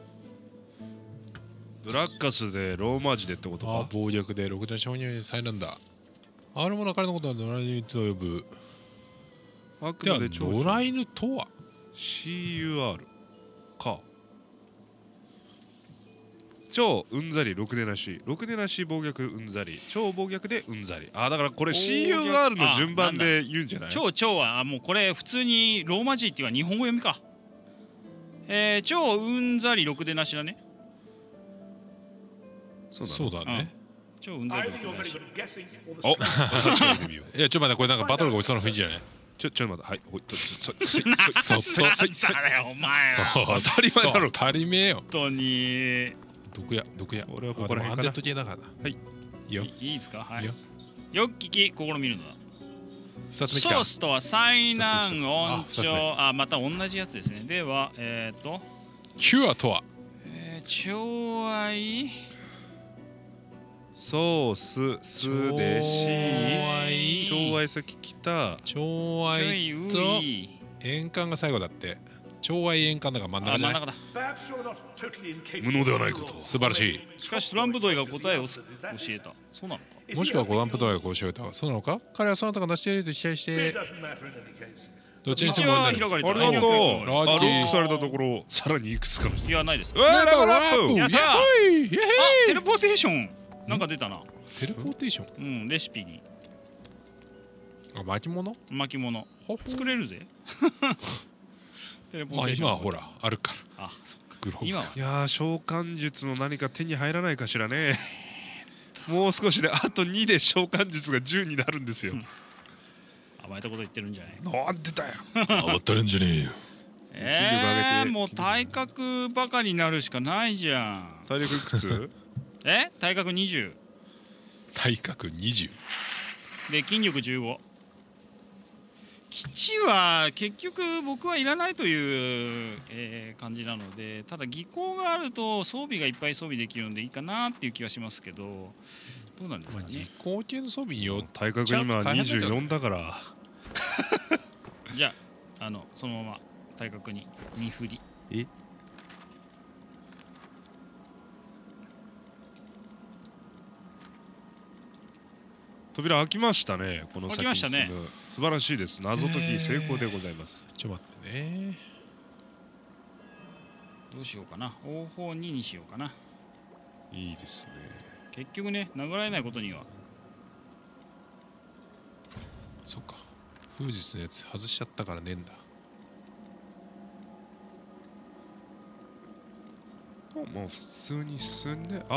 ブラッカスでローマ字でってことか。 暴虐でろくでなしに災難だ。あるものは彼のことは野良犬と呼ぶ。 あくではまで超野良犬とは？ CUR か。超うんざりろくでなし、ろくでなし暴虐うんざり、超暴虐でうんざり。だからこれ CUR の順番で言うんじゃない？ 超はもうこれ普通にローマ字っていうか日本語読みか。超うんざりろくでなしだね。 そうだね。 超うんざりろくでなし。 お、確かに見てみよう。 いやちょっと待って、これなんかバトルが起きそうな雰囲気じゃない？ ちょっと待って、はい、ほいと、 そっとお前らそう当たり前だろ。当たり前よ。 本当に毒や俺はここら辺かな。 アンデッド系だからな。 はい。 いいよ。 いいですか？はいい。 いよ。 よく聞き試みるのだ。 二つ目来た。 ソースとは災難音二つ目調。また同じやつですね。ではキュアとは？ 寵愛ソース、すでし、寵愛先来た。 寵愛と円環が最後だって。寵愛円環だから真ん中じゃない？ だ。 無能ではないこと。 素晴らしい。 しかしトランプドイが答えを教えた。そうなのか。 もしくはトランプドアがこうしようと。そうなのか？彼はそなたが成し得ると期待して。どっちにしても道は問題ない。 開かれた。 ありがとう。 ラッキーロックされたところ、さらにいくつかの。 いやないです。 ラップやったイエーイテレポーテーションなんか出たな。 テレポーテーション？ レシピに巻物？ 巻物作れるぜ。テレポーテーション。 今はほらあるから。 そっか。 グローブ。 今は。 いやー、召喚術の何か手に入らないかしらね。もう少しであと2で召喚術が10になるんですよ。 甘えたこと言ってるんじゃない？ なんでだよ。 甘ったるんじゃねえよ。 上げてもう体格バカになるしかないじゃん。 体力いくつ？ 体格20 体格20 で筋力15。基地は結局僕はいらないという、感じなので、ただ技巧があると装備がいっぱい装備できるのでいいかなっていう気はしますけど、どうなんですかね。 技巧系の装備によって体格今24だから。 じゃあそのまま体格に2振り。 扉開きましたね。この先に進む。 開きましたね。 素晴らしいです。謎解き成功でございます。 ちょっと待ってね。 どうしようかな。王法2にしようかな。 いいですね。 結局ね、殴られないことには。 そっか。風術のやつ外しちゃったからねえんだ。 もう普通に進んで、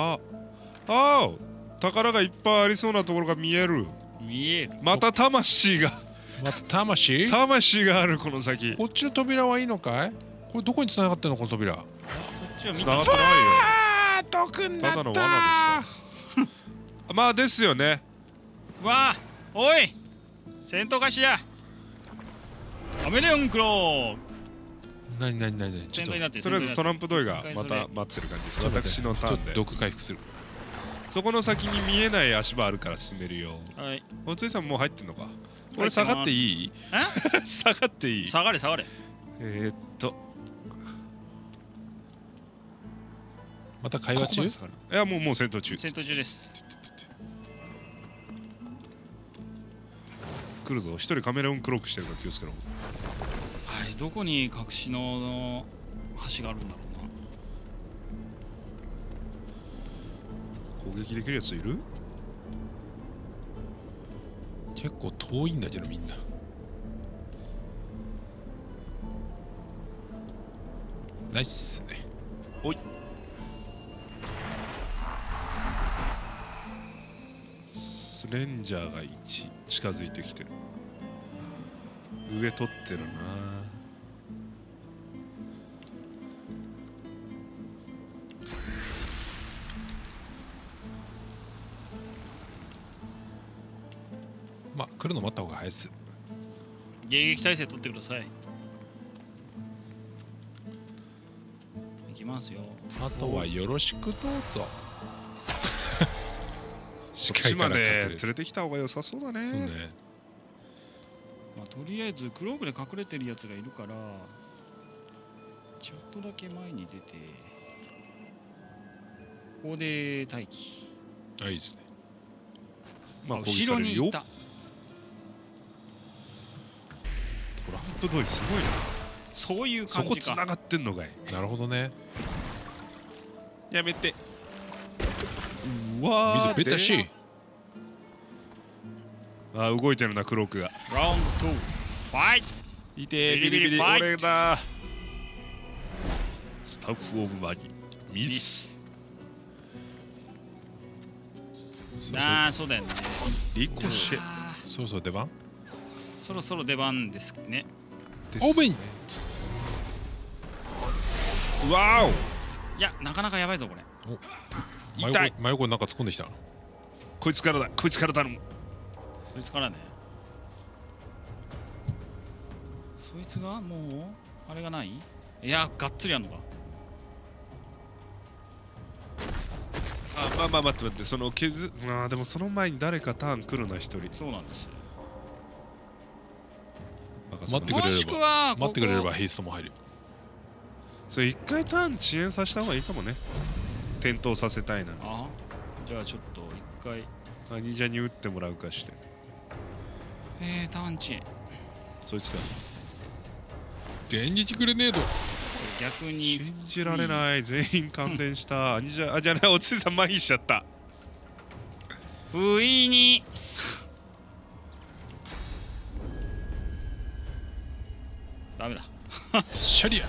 宝がいっぱいありそうなところが見える。また魂が魂がある。この先こっちの扉はいいのかい？これどこに繋がってんのこの扉？ そっちは見繋がってないよ。 毒になったただの罠ですか。まあですよね。 わあ、おい戦闘開始や。カメレオンクローク。 何ちょっと戦闘になってる。 とりあえずトランプドイが一回それまた待ってる感じです。私のターンで毒回復する。 そこの先に見えない足場あるから進めるよ。 はい。 おついさんもう入ってんのか。俺下がっていい？下がっていい？ 下がれ。 また会話中？ いやもう戦闘中。 戦闘中です。 来るぞ。一人カメレオンクロックしてるから気をつけろ。 あれどこに隠しの橋があるんだろうな。 攻撃できるやついる？ 結構遠いんだけどみんな。ナイスね。 おい。レンジャーが1近づいてきてる。上取ってるな。 まあ来るの待った方が早いっす。 迎撃態勢取ってください。いきますよ。 あとはよろしくどうぞ。視こっちまで連れてきた方が良さそうだね。 そうね。 まあ、とりあえずクロークで隠れてるやつがいるからちょっとだけ前に出てここで待機。 あ、いいですね。 まあ後ろにいた。 トランプ通りすごいな。 そういうそ感じか。 こ繋がってんのかい。 なるほどね。 やめて。うわー、 水べたし。 あ、動いてるなクロークが。 ラウンド2ファイト。 いてビリビリ。俺だ。スタッフオブマニーミス。 ああ、そうだよね。 リコシェ。 そろそろ出番。 そろそろ出番ですね。 オープン。 わお。 いや、なかなかやばいぞこれ。 痛い。 真横になんか突っ込んできた。 こいつからだ。こいつから頼む。 そいつからね。そいつがもうあれがない？いや、がっつりあんのか。 あ、まあ待ってその削。あ、でもその前に誰かターン来るな一人。 そうなんですよ。 待ってくれれもしくばは待ってくれればヘイストも入る。 それ一回ターン遅延させた方がいいかもね。点灯させたいな。 あ、じゃあちょっと一回アニジャに打ってもらうかして。 ターンチェン。 そいつか。 電撃グレネード。 逆に信じられない。全員感電した。アニジャ、あ、じゃない、おついさん麻痺しちゃった。 不意にダメだ。 シャリア。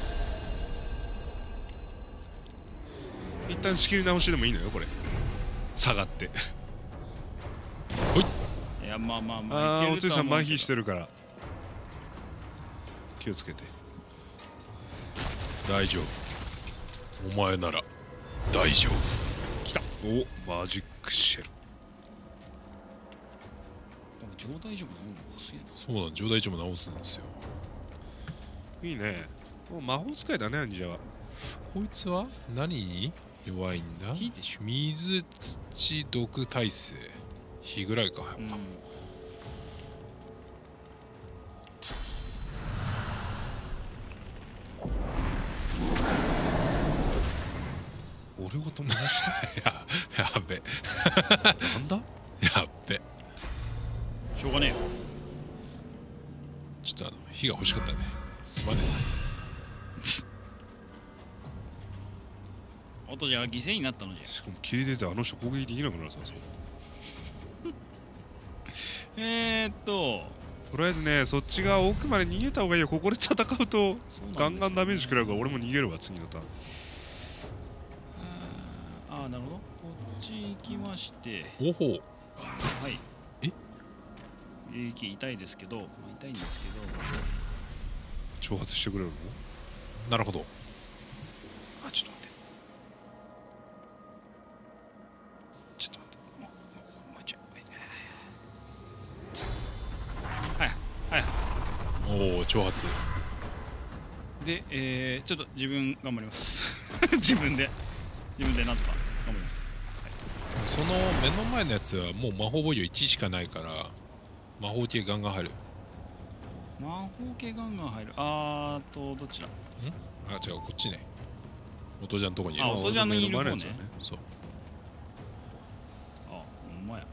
一旦仕切り直しでもいいのよこれ。下がってほい。 いや、まあまあまああ、 あ、 おついさん麻痺してる。 るから気をつけて。 大丈夫。お前なら大丈夫。 来た。お、マジックシェル。 状態上も遅いな。 そうなん、上代長も直すんですよ。 いいね。もう魔法使いだね、アニジャは。 こいつは何に弱いんだ？ 火でしょ。 水、土、毒耐性。火ぐらいか、やっぱ。 俺ごと回したやべ。 なんだ。 やっべ。 しょうがねえよ。 ちょっと火が欲しかったね。すまねあとじゃあ犠牲になったのじゃ。 しかも切り出てあの人攻撃できなくなるさ。そうとりあえずね、そっちが奥まで逃げた方がいいよ。ここで戦うとガンガンダメージ食らうから俺も逃げるわ、次のターン。 ああ、なるほど。こっち行きまして、 おほう。 はい。 え？ 痛いですけど、痛いんですけど。 挑発してくれるの？ なるほど。 あ、ちょっと待って。ちょっと待って。もうちょい。 はい。 おお、挑発。 で、ちょっと自分頑張ります。自分でなんとか頑張ります。 その目の前のやつはもう魔法防御1しかないから魔法系ガンガン入る。 魔法系ガンガン入る。どちら？ あ、違う、こっちね。音じゃんとこにいる。 あ、音じゃんのいる方ね。 そう。 あ、ほんまや。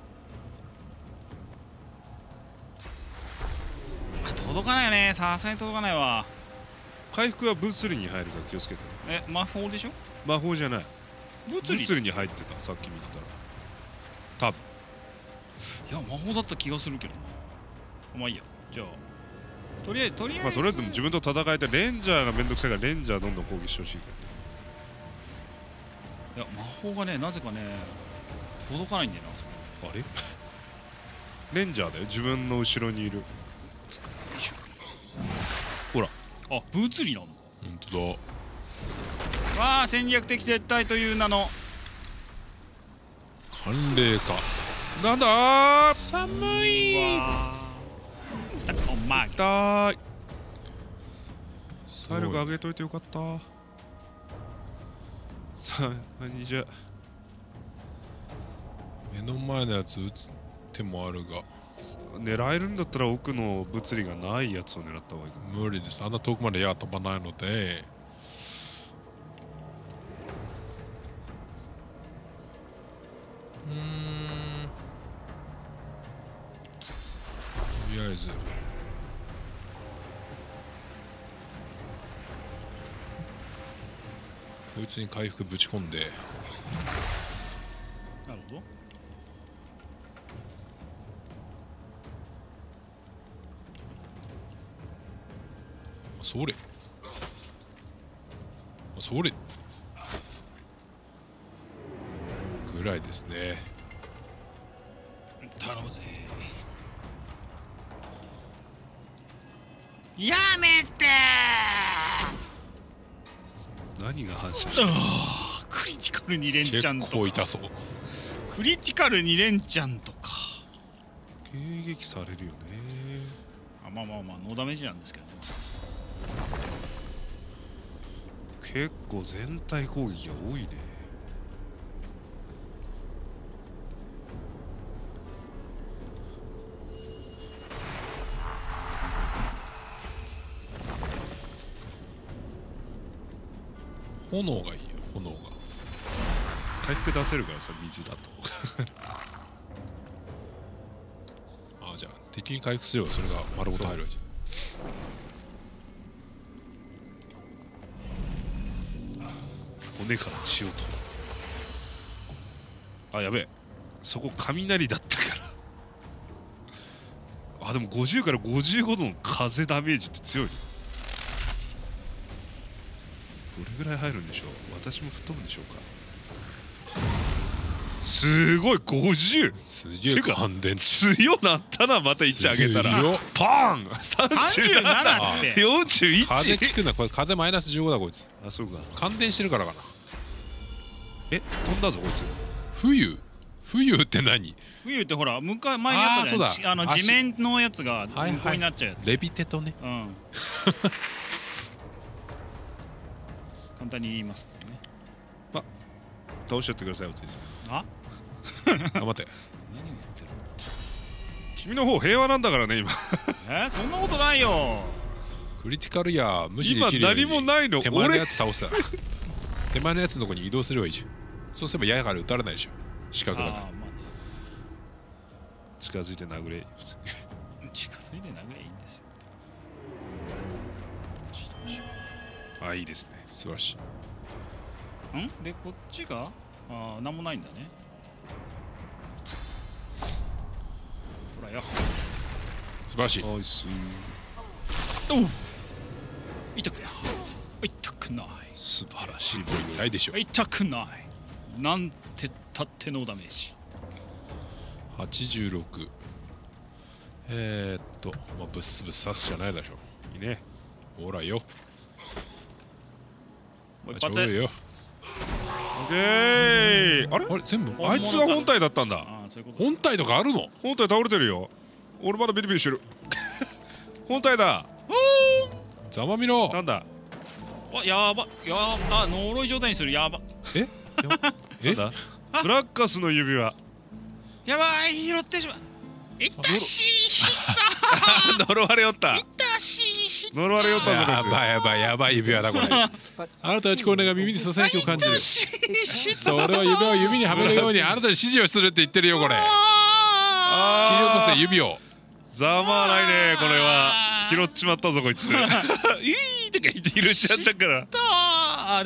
届かないよね。さすがに届かないわ。 回復は物理に入るから気をつけてね。 魔法でしょ？ 魔法じゃない。 物理に入ってた、さっき見てたら。多分。 いや、魔法だった気がするけどな。まあいいや。じゃあとりあえずまあとりあえず自分と戦えてレンジャーがめんどくさいからレンジャーどんどん攻撃してほしいけいや、魔法がね、なぜかね届かないんだよな、そこ。 ど。あれレンジャーだよ、自分の後ろにいる。ほら。 あ、物理なの？ 本当だ。 わあ、戦略的撤退という名の寒冷化。 なんだー。 寒い。 わ痛い。体力上げといてよかった。さあ何じゃ。 目の前のやつ撃つ手もあるが狙えるんだったら奥の物理がないやつを狙った方がいいかな。 無理です。あんな遠くまで矢は飛ばないので。とりあえずこいつに回復ぶち込んで。 なるほど。 それそれぐらいですね。 頼むぜ。やめて何が反射した？ クリティカル2連チャンとか。 結構痛そう。 クリティカル2連チャンとか迎撃されるよね。 まあノーダメージなんですけどね。 結構全体攻撃が多いね。 炎がいいよ。炎が回復出せるからさ、水だとあ、じゃあ敵に回復すればそれが丸ごと入るわけ。 骨から血をと。あ、やべえ、そこ雷だったからあ、でも50から55度の風ダメージって強い。どれぐらい入るんでしょう。私も吹っ飛ぶんでしょうか。すごい 50！ すげえ感電強なったな。また1上げたらパン37って41。 風効くな。これ風マイナス15だこいつ。 あ、そうか。 感電してるからかな。 え、飛んだぞこいつ。 冬って何？ 冬ってほら前にあったじゃん。地面のやつが向こうになっちゃうやつ。 レビテとね。 簡単に言いますとね。 倒しちゃってください、おついさん。 あ頑張って。 何を言ってる。 君の方平和なんだからね今そんなことないよ。 クリティカルや無視できるように今何もないの。 手前のやつ倒すから手前のやつのとこに移動すればいいじゃん。そうすれば矢から撃たれないでしょ。四角だから。 近づいて殴れ。 近づいて殴れいいんですよ。 あ、いいですね。 素晴らしい。 でこっちがなんもないんだね。ほらよ。 素晴らしい。 ナイス。 痛くない。痛くない。 素晴らしい。 痛いでしょ。 痛くない。なんてたってのダメージ。 86。まあブスブス刺すじゃないでしょ。いいね。ほらよ。 もう一発。 オッケー。あれ全部あいつが本体だったんだ。 本体とかあるの？ 本体倒れてるよ。俺まだビリビリしてる本体だ。 ざまみろ。 なんだ。 やば呪い状態にする。やば。 なんだ。ブラッカスの指輪。 やばい、拾ってしまう。いったし呪われよった。呪われよったぞ。 やばい指輪だこれ。あなたはチコネが耳にささやきを感じる。それは指輪を指にはめるようにあなたに指示をするって言ってるよこれ。切り落とせ指を。 ざまあないねこれは。拾っちまったぞこいつ。いいとか言って拾っちゃったから。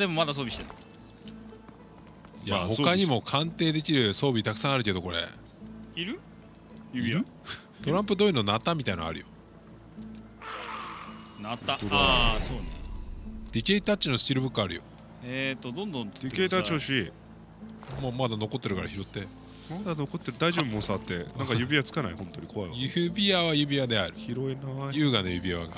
でもまだ装備してる。 いや他にも鑑定できる装備たくさんあるけどこれ。 いる？指輪？ トランプドイのナタみたいなのあるよ。 ナタ。そうね。 ディケイタッチのスティルブックあるよ。 どんどんディケイター調子。 もうまだ残ってるから拾って。 まだ残ってる。大丈夫。もう触ってなんか指輪つかない。本当に怖いわ。 指輪は指輪である。 拾えない。 優雅な指輪が。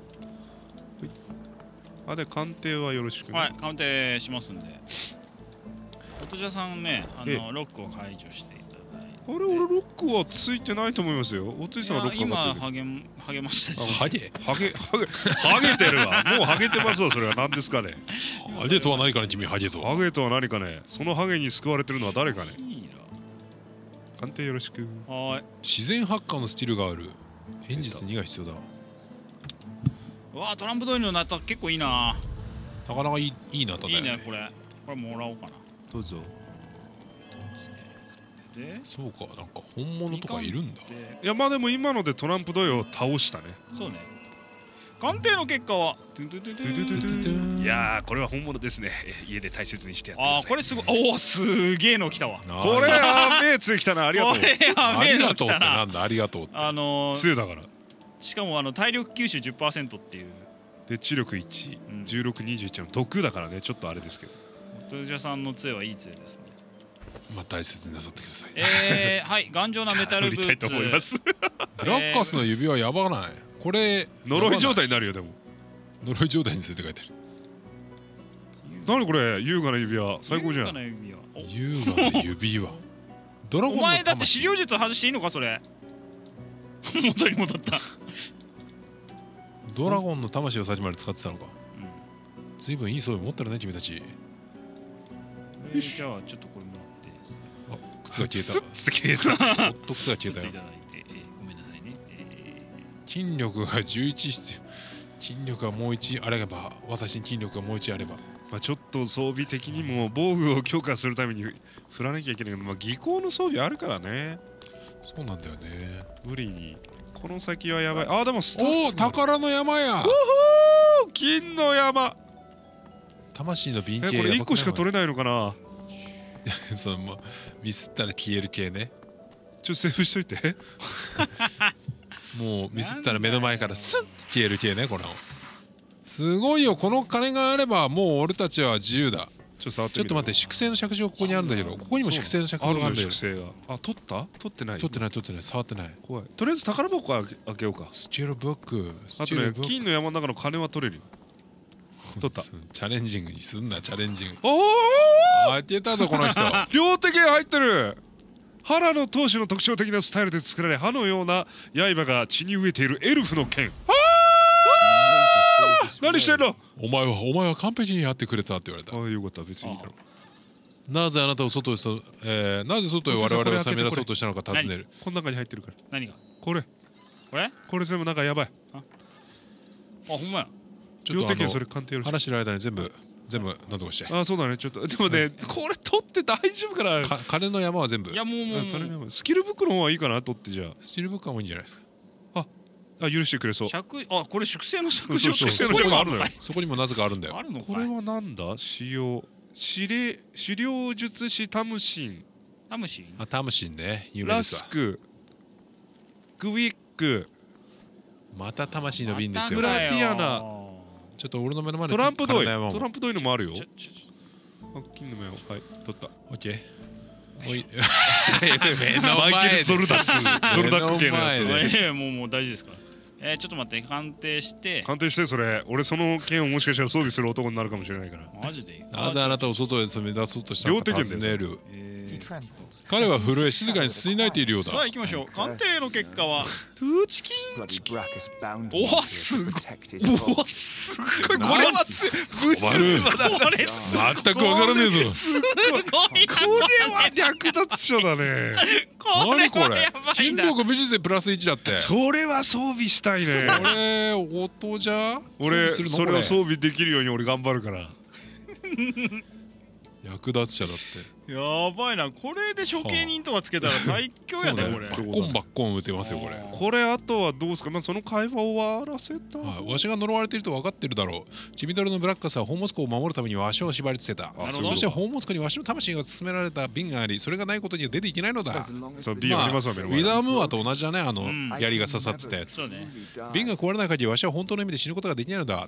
で鑑定はよろしくね。 はい、鑑定しますんで。音じゃさんね、ロックを解除していただいあれ俺ロックはついてないと思いますよ。おついさんはロックかかってる。 今励ましたし。 ハゲハゲてるわ。もうハゲてますわ。それは何ですかね。 ハゲとは何かね、君。ハゲとは。 ハゲとは何かね。そのハゲに救われてるのは誰かね。 いいな。 鑑定よろしく。 はい。 自然発火のスキルがある。演術2が必要だ。 うわ、トランプ通りのナタ結構いいな。 なかなかいいナタだよね。 いいね、これもらおうかな。 どうぞ。 で、 そうか、なんか本物とかいるんだ。 いやまあでも今のでトランプ同様を倒したね。 そうね。鑑定の結果は。 いやーこれは本物ですね。家で大切にしてやってください。 ああ、これすごい。おお、すげえの来たわ。 これは目ついきたな。ありがとう。 これやありべえのがとうってな来たな。 んだ、ありがとうって。 強いだから。 しかも体力吸収 10% っていう。 で知力1、16、21の毒だからね、ちょっとあれですけど。 トゥージャさんの杖はいい杖ですね。 まあ大切になさってください。 はい、頑丈なメタルブーツ。 と思います。 ブラッカスの指輪やばない。これ呪い状態になるよ。でも呪い状態にするって書いてある。 何これ、優雅な指輪最高じゃん。 優雅な指輪。ドラゴンのお前だって資料術外していいのかそれ。元に戻った。 ドラゴンの魂を最初まで使ってたのか。ずいぶんいい装備持ってるね君たち。 じゃあちょっとこれもらって。 靴が消えた。 スッて消えた。 そっと靴が消えたよ。 ごめんなさいね。 筋力が11必要。筋力がもう1あれば、私に筋力がもう1あれば。 まあちょっと装備的にも防具を強化するために振らなきゃいけないけど、まあ技巧の装備あるからね。 そうなんだよね。 無理に。この先はやばい。あ、でもおお、宝の山や。 金の山。 魂の瓶系。 これ1個しか取れないのかな。 そのまあミスったら消える系ね。 ちょっとセーブしといて。 もうミスったら目の前からスッて消える系ね。これすごいよ。この金があればもう俺たちは自由だ。ちょっと待って、粛清の釈放ここにあるんだけど、ここにも粛清の釈放があるんだよ。 あ、取った？取ってない？ 取ってない、触ってない。 怖い。とりあえず宝箱開けようか。 スチュールブック。 あとね、金の山の中の金は取れるよ。取った。 チャレンジングにすんな、チャレンジング。 おお、 開けたぞこの人。 両手剣入ってる。原の闘志の特徴的なスタイルで作られ、刃のような刃が血に飢えているエルフの剣。何してんの？ お前は完璧にやってくれたって言われた。 ああ、よかった。別にいいだろう。 なぜあなたを外へなぜ外へ我々をさめ出そうとしたのか尋ねる。 この中に入ってるから。 何が？ これ全部なんかやばい。 あ、ほんまや。 両手剣それ鑑定よろしい。 話してる間に全部なんとかして。 あ、そうだね。ちょっとでもね、これ取って大丈夫かな。 金の山は全部。 いやもうスキルブックの方はいいかな。取ってじゃあ。 スキルブックはもういいんじゃないですか。 あ、許してくれそう。 あ、これ粛清の釈放。 粛清の釈放あるのよ。 そこにもなぜかあるんだよ。 これはなんだ？使用資料術師タムシン。 タムシンね。 ラスクグウィック。 また魂の瓶ですよ。 グラティアナ。 ちょっと俺の目の前でトランプドイのもあるよ。金の目をはい取った。 オッケー。 マイケル・ゾルダック系のやつね。 もう大事ですから。ちょっと待って、鑑定してそれ。俺その剣をもしかしたら装備する男になるかもしれないから。 マジで？ なぜあなたを外へ攻め出そうとしたのか尋ねる。彼は震え静かに吸い泣いているようだ。 さあ行きましょう。鑑定の結果はトゥーチキン。おわすごい。これはすごい。 これ全くわからねえぞ。 すごい。これは略奪者だね。 何これ？筋力美術でプラス1だって。 それは装備したいね。 俺音じゃ？ 俺それを装備できるように俺頑張るから。 役立つ者だって。 やばいな。これで処刑人とかつけたら最強やねこれ。 バッコン打てますよこれ。 これあとはどうですか。まあその会話を終わらせた。 わしが呪われていると分かっているだろう。チミドルのブラッカスは宝物庫を守るためにわしを縛り付けた。そして宝物庫にわしの魂が進められた瓶があり、それがないことには出ていけないのだ。 そう瓶ありますわ。ウィザームーアと同じだね。槍が刺さってたやつ。瓶が壊れない限りわしは本当の意味で死ぬことができないのだ。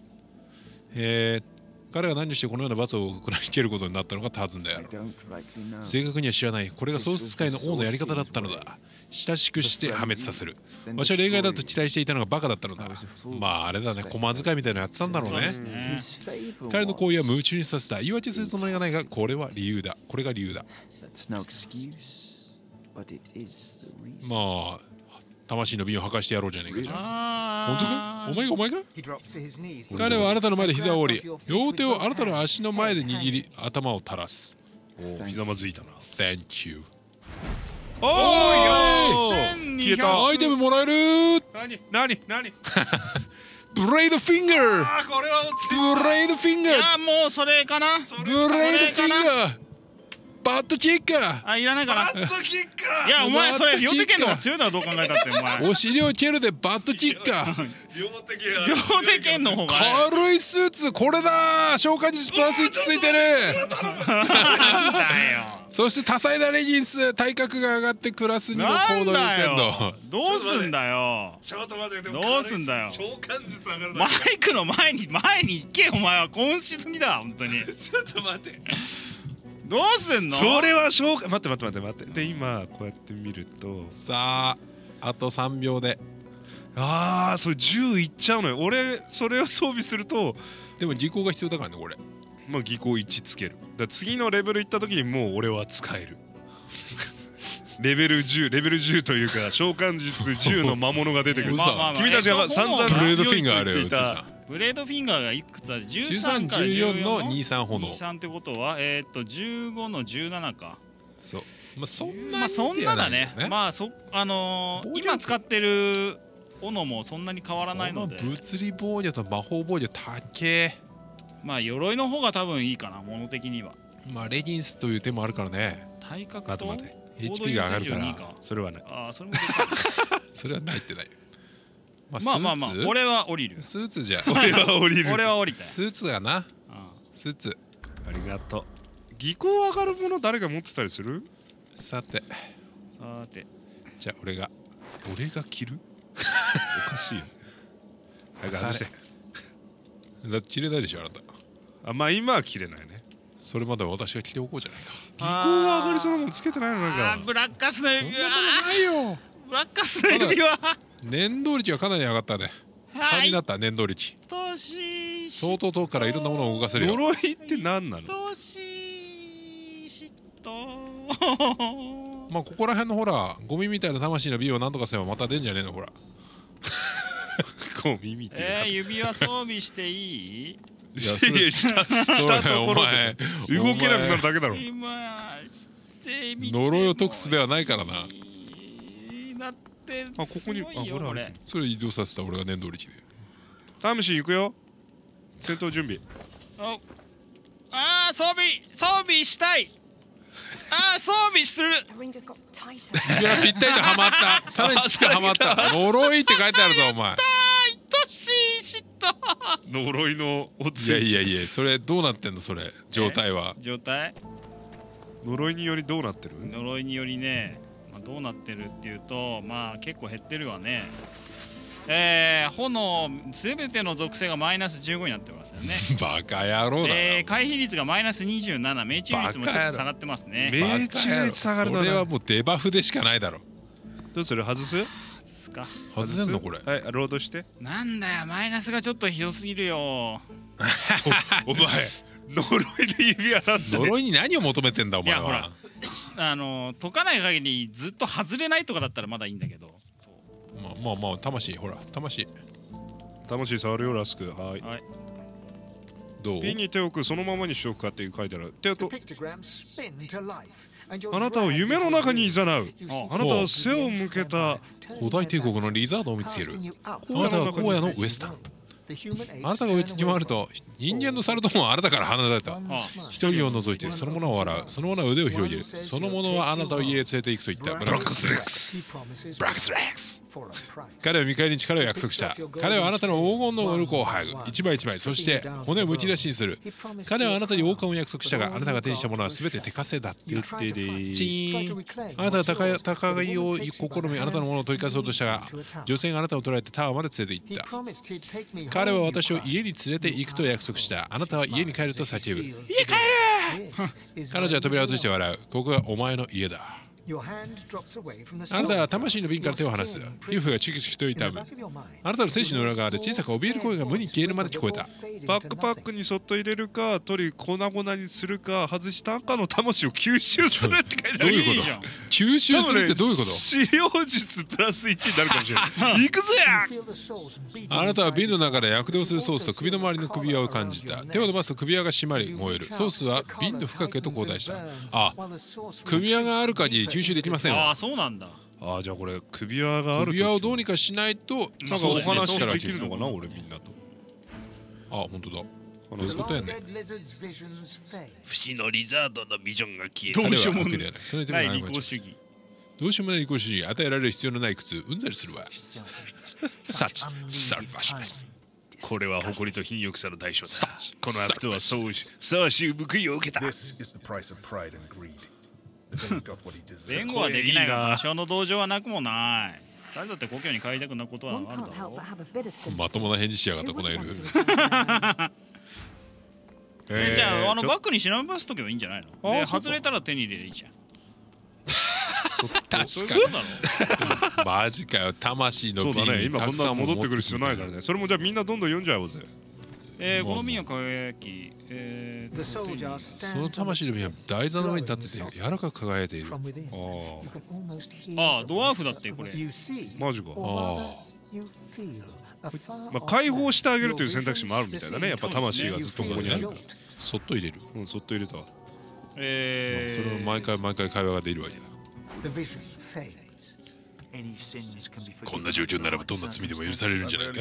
彼は何をしてこのような罰を受けることになったのか尋ねる。正確には知らない。これがソース使いの王のやり方だったのだ。親しくして破滅させる。わしは例外だと期待していたのがバカだったのだ。まああれだね、駒使いみたいなのやってたんだろうね。彼の行為は夢中にさせた。言い訳するつもりがないが、これが理由だ。 まあ魂の瓶を破壊してやろうじゃねえか。じゃあ本当か？お前か？彼はあなたの前で膝を折り、両手をあなたの足の前で握り、頭を垂らす。 おひざまずいたな。 Thank you。 おー消えた。 アイテムもらえる。 何ブレイドフィンガー。 これはブレイドフィンガー。 いやもうそれかな。 ブレイドフィンガー。バッドキッカあ、いらないかな。 バッドキッカいやお前それバッドキッカー両手剣の方が強いだろ、どう考えたってお前。 ー。お尻を蹴るでバッドキッカー。 両手剣が両手剣の方が軽いスーツ、これだ。召喚術プラス1ついてる。 なんだよ。 そして多彩なレギンス、体格が上がってプラス2のなん行動優だ先度。 よ。どうすんだよ。 ちょっと待って、 どうすんだよ召喚術上がるマイクの前に行け、お前は興奮しすぎだ本当に。 ちょっと待って。 どうすんの。 それは召喚、待ってで今こうやって見ると、 さあ、あと3秒で。 それ10いっちゃうのよ。俺それを装備するとでも技巧が必要だからね、これ。 まあ技巧1つける。だから次のレベル行った時にもう俺は使える。レベル10というか召喚術10の魔物が出てくる。君たちが散々 ブレードフィンガーあ強いるよ、 と言っていた。 ブレードフィンガーがいくつある。 13、 13から 14の 14 23炎。 23ってことは15の17か。 そう。まあそんまあなにそんなだね。 まあまあ今使ってる斧もそんなに変わらないので、 物理防御と魔法防御高え。 まあ鎧の方が多分いいかな、物的には。 まあレギンスという手もあるからね。 体格と待って HP が上がるから行動優先順にいいそれはね。 ああ、それもでかい。 それはないってない。 まあまあまあ、俺は降りる。 スーツじゃ。 俺は降りる。 俺は降りたよ。 スーツがな。 うんスーツ。 ありがとう。技巧上がるもの誰が持ってたりする？ さて、 さて、 じゃあ俺が着る？おかしいよ。はい、 さ外して。 だって着れないでしょ、あなた。 まあ今は着れないね。 それまでは私が着ておこうじゃないか。 技巧が上がりそうなものつけてないのなんか。 ブラッカスの指輪。 ないよ。 ブラッカスの指輪。 粘土力はかなり上がったね。3になった粘土力。相当遠くからいろんなものを動かせるよ。 呪いって何なの？ まあここら辺のほらゴミみたいな魂の美をなんとかすればまた出んじゃねえのほら。 ゴミみたいな。 指輪装備していい？ いやそれしたところで動けなくなるだけだろ。 今してみて呪いを解く術はないからな。 だってここにこれ。 それ移動させた俺が粘土力で。 魂行くよ。戦闘準備。 装備したい。装備する。 いやぴったりとハマった。さらにつかハマった。呪いって書いてあるぞお前。 愛しい嫉妬。 呪いのおつゆ。 いやそれどうなってんのそれ状態は。 状態？ 呪いによりどうなってる？ 呪いによりね、どうなってるっていうと、まあ結構減ってるわね。炎すべての属性がマイナス15になってますよね。 バカ野郎だな。 回避率がマイナス27、命中率もちょっと下がってますね。 命中率下がるのそれはもうデバフでしかないだろ。 どうする？外す？ 外せんのこれ。 はい、ロードして。 なんだよ、マイナスがちょっとひどすぎるよ。 お前呪いの指輪なんだ。 呪いに何を求めてんだお前は。 いやほら解かない限りずっと外れないとかだったらまだいいんだけど。 まあ魂ほら魂触るよラスク。はい。 どう？ ピンに手を置く、そのままにしておくかって書いてある。手とあなたを夢の中に誘う。あなたは背を向けた古代帝国のリザードを見つける。あなたは荒野のウエスタン。あなたが上に回ると人間のサルトもあなたから離れた。一人を除いてその者を笑う。その者は腕を広げる。その者はあなたを家へ連れて行くと言った。ブラックスレックス。彼は見返りに力を約束した。彼はあなたの黄金の鱗を剥ぐ。一枚一枚、そして骨をむき出しにする。彼はあなたに王冠を約束したが、あなたが手にしたものは全て手稼いだ。チーン。あなたは高いを試み、あなたのものを取り返そうとしたが、女性があなたを捕らえてタワーまで連れて行った。彼は私を家に連れて行くと約束した。あなたは家に帰ると叫ぶ。家帰る。彼女は扉を閉じて笑う。ここがお前の家だ。 あなたは魂の瓶から手を離す。皮膚がチクチクと痛む。あなたの精子の裏側で小さく怯える声が無に消えるまで聞こえた。 バックパックにそっと入れるか、取り粉々にするか、外した赤の魂を吸収するって書いてある。 どういうこと？吸収するってどういうこと？ 使用術プラス1になるかもしれない。行くぜあなたは瓶の中で躍動するソースと首の周りの首輪を感じた。手を伸ばすと首輪が締まり燃える。ソースは瓶の深くへと後退した。あ、首輪がある限り吸収できませんわ。 ああ、そうなんだ。 ああ、じゃあこれ首輪があると首輪をどうにかしないと、 なんかお話できるのかな、俺みんなと。 あ、本当だ。どういうことやねん。 不死のリザードのビジョンが消えどた。 うしようもないない利己主義。 どうしようもない利己主義。与えられる必要のない苦痛、うんざりするわ。サチ、サルバシ。 これは誇りと貧欲さの代償だ。この悪とはそうふさわしい報いを受けた。 弁護はできないが多少の同情はなくもない。誰だって故郷に帰りたくなることはあるだろう。 まともな返事しやがった、この L。 じゃあバッグに忍ばせとけばいいんじゃないの？で外れたら手に入れるいいじゃん。 確かに。マジかよ、魂の瓶。 そうだね、今こんな戻ってくる必要ないからね。それもじゃあみんなどんどん読んじゃおうぜ。 この瓶を輝き、 その魂の瓶は台座の上に立ってて柔らかく輝いている。 ああ、ドワーフだってこれ。 マジか。 あまあ解放してあげるという選択肢もあるみたいだね。やっぱ魂がずっとここにあるから。 そっと入れる。 うん、そっと入れたわ。 それを毎回会話が出るわけだ。こんな状況ならばどんな罪でも許されるんじゃないか。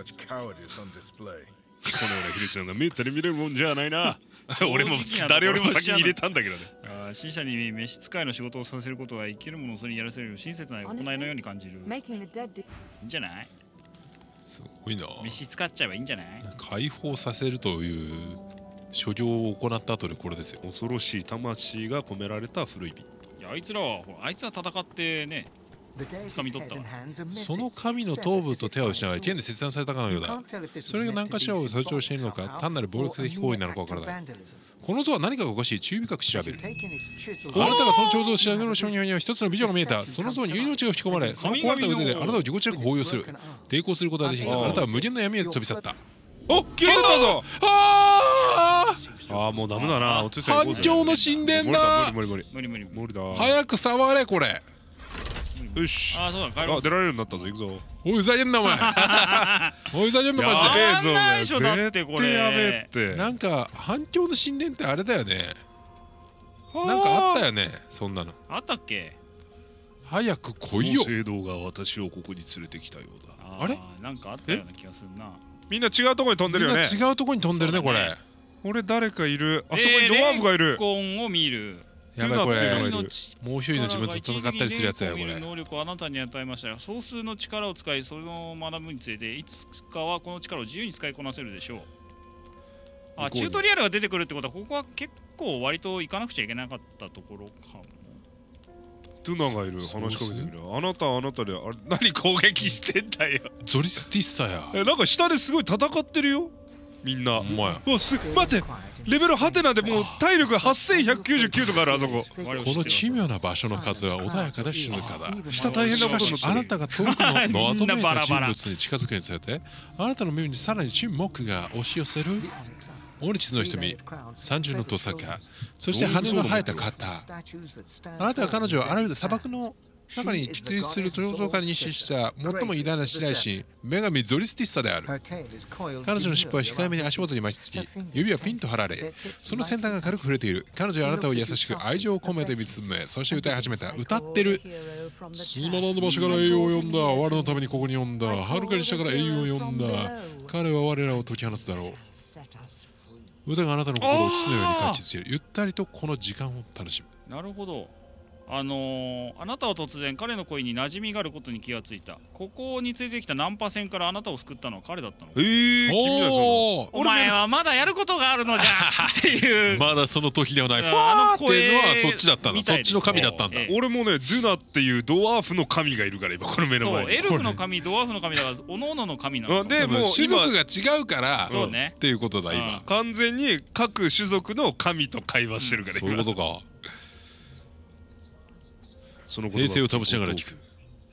このような比率がめったに見れるもんじゃないな。俺も誰よりも先に入れたんだけどね。 死者に召使いの仕事をさせることは生きる者をそれにやらせる親切な行いのように感じる。いいんじゃない？ すごいな。 召使っちゃえばいいんじゃない？ 解放させるという所業を行った後でこれですよ。 恐ろしい魂が込められた古い瓶。 いや、あいつらは戦ってね、掴み取ったわ。 その神の頭部と手を失い剣で切断されたかのようだ。それが何かしらを象徴しているのか、単なる暴力的行為なのかわからない。この像は何かがおかしい。注意深く調べる。あなたがその彫像を調べる少年には一つの美女が見えた。その像に命が吹き込まれ、その壊れた腕であなたをぎこちなく抱擁する。抵抗することはできず、あなたは無限の闇へ飛び去った。 お、消えたぞ。ああ、もうダメだな。 反響の神殿だ。 無理だ。 早く触れこれ。 よし。 あ、そうだ、帰ろう。 あ、出られるようになったぞ。行くぞ。 おい、ふざけんなお前。おい、ふざけんなマジで。 やべえぞ。ないでしょだってこれ。 やべえって。 なんか反響の神殿ってあれだよね。なんかあったよね、そんなの。 あったっけ？ 早く来いよ。 聖堂が私をここに連れてきたようだ。 あれ？ なんかあったような気がするな。 みんな違うところに飛んでるよね。 みんな違うところに飛んでるね、これ。 俺誰かいる。あそこにドワーフがいる。 レンコンを見る。 やばい、これもう一人の自分と戦ったりするやつだよ、これ。 能力をあなたに与えましたが、総数の力を使い、それを学ぶにつれていつかはこの力を自由に使いこなせるでしょう。あ、チュートリアルが出てくるってことは、ここは結構割と行かなくちゃいけなかったところかも。 トゥナがいる。話しかけてくる。あなたで、あれ何攻撃してんだよ。 ゾリスティッサや。 なんか下ですごい戦ってるよ。みんな。 お前。 待って。レベルハテナでもう体力8199とかある。あそこ。 この奇妙な場所の数は穏やかで静かだ。 下大変なことになってる。 あなたが遠くの謎めいた人物に近づくにつれて、あなたの耳にさらに沈黙が押し寄せる。オニチスの瞳、三重のトサカ、そして羽の生えた肩。あなたは彼女をあらゆる砂漠の中に喫立する彫像から日誌した最も偉大な時代神、女神ゾリスティッサである。彼女の尻尾は控えめに足元に巻きつき、指はピンと張られ、その先端が軽く触れている。彼女はあなたを優しく愛情を込めて見つめ、そして歌い始めた。歌ってる。スマナの場所から英雄を呼んだ。我のためにここに呼んだ。はるかに下から英雄を呼んだ。彼は我らを解き放つだろう。歌があなたの心を筒のように感じつける。ゆったりとこの時間を楽しむ。 なるほど。あなたは突然彼の声に馴染みがあることに気がついた。ここに連れてきたナンパ船からあなたを救ったのは彼だったの。 君はお前はまだやることがあるのじゃっていう。 まだその時ではない。ファーっていうのはそっちだったんだ。そっちの神だったんだ。 俺もね、ドゥナっていうドワーフの神がいるから今この目の前に。 エルフの神、ドワーフの神だからおのおのの神なの。 でも種族が違うからっていうことだ今。 完全に各種族の神と会話してるから。 そういうことか。 その平静を保ちながら聞く。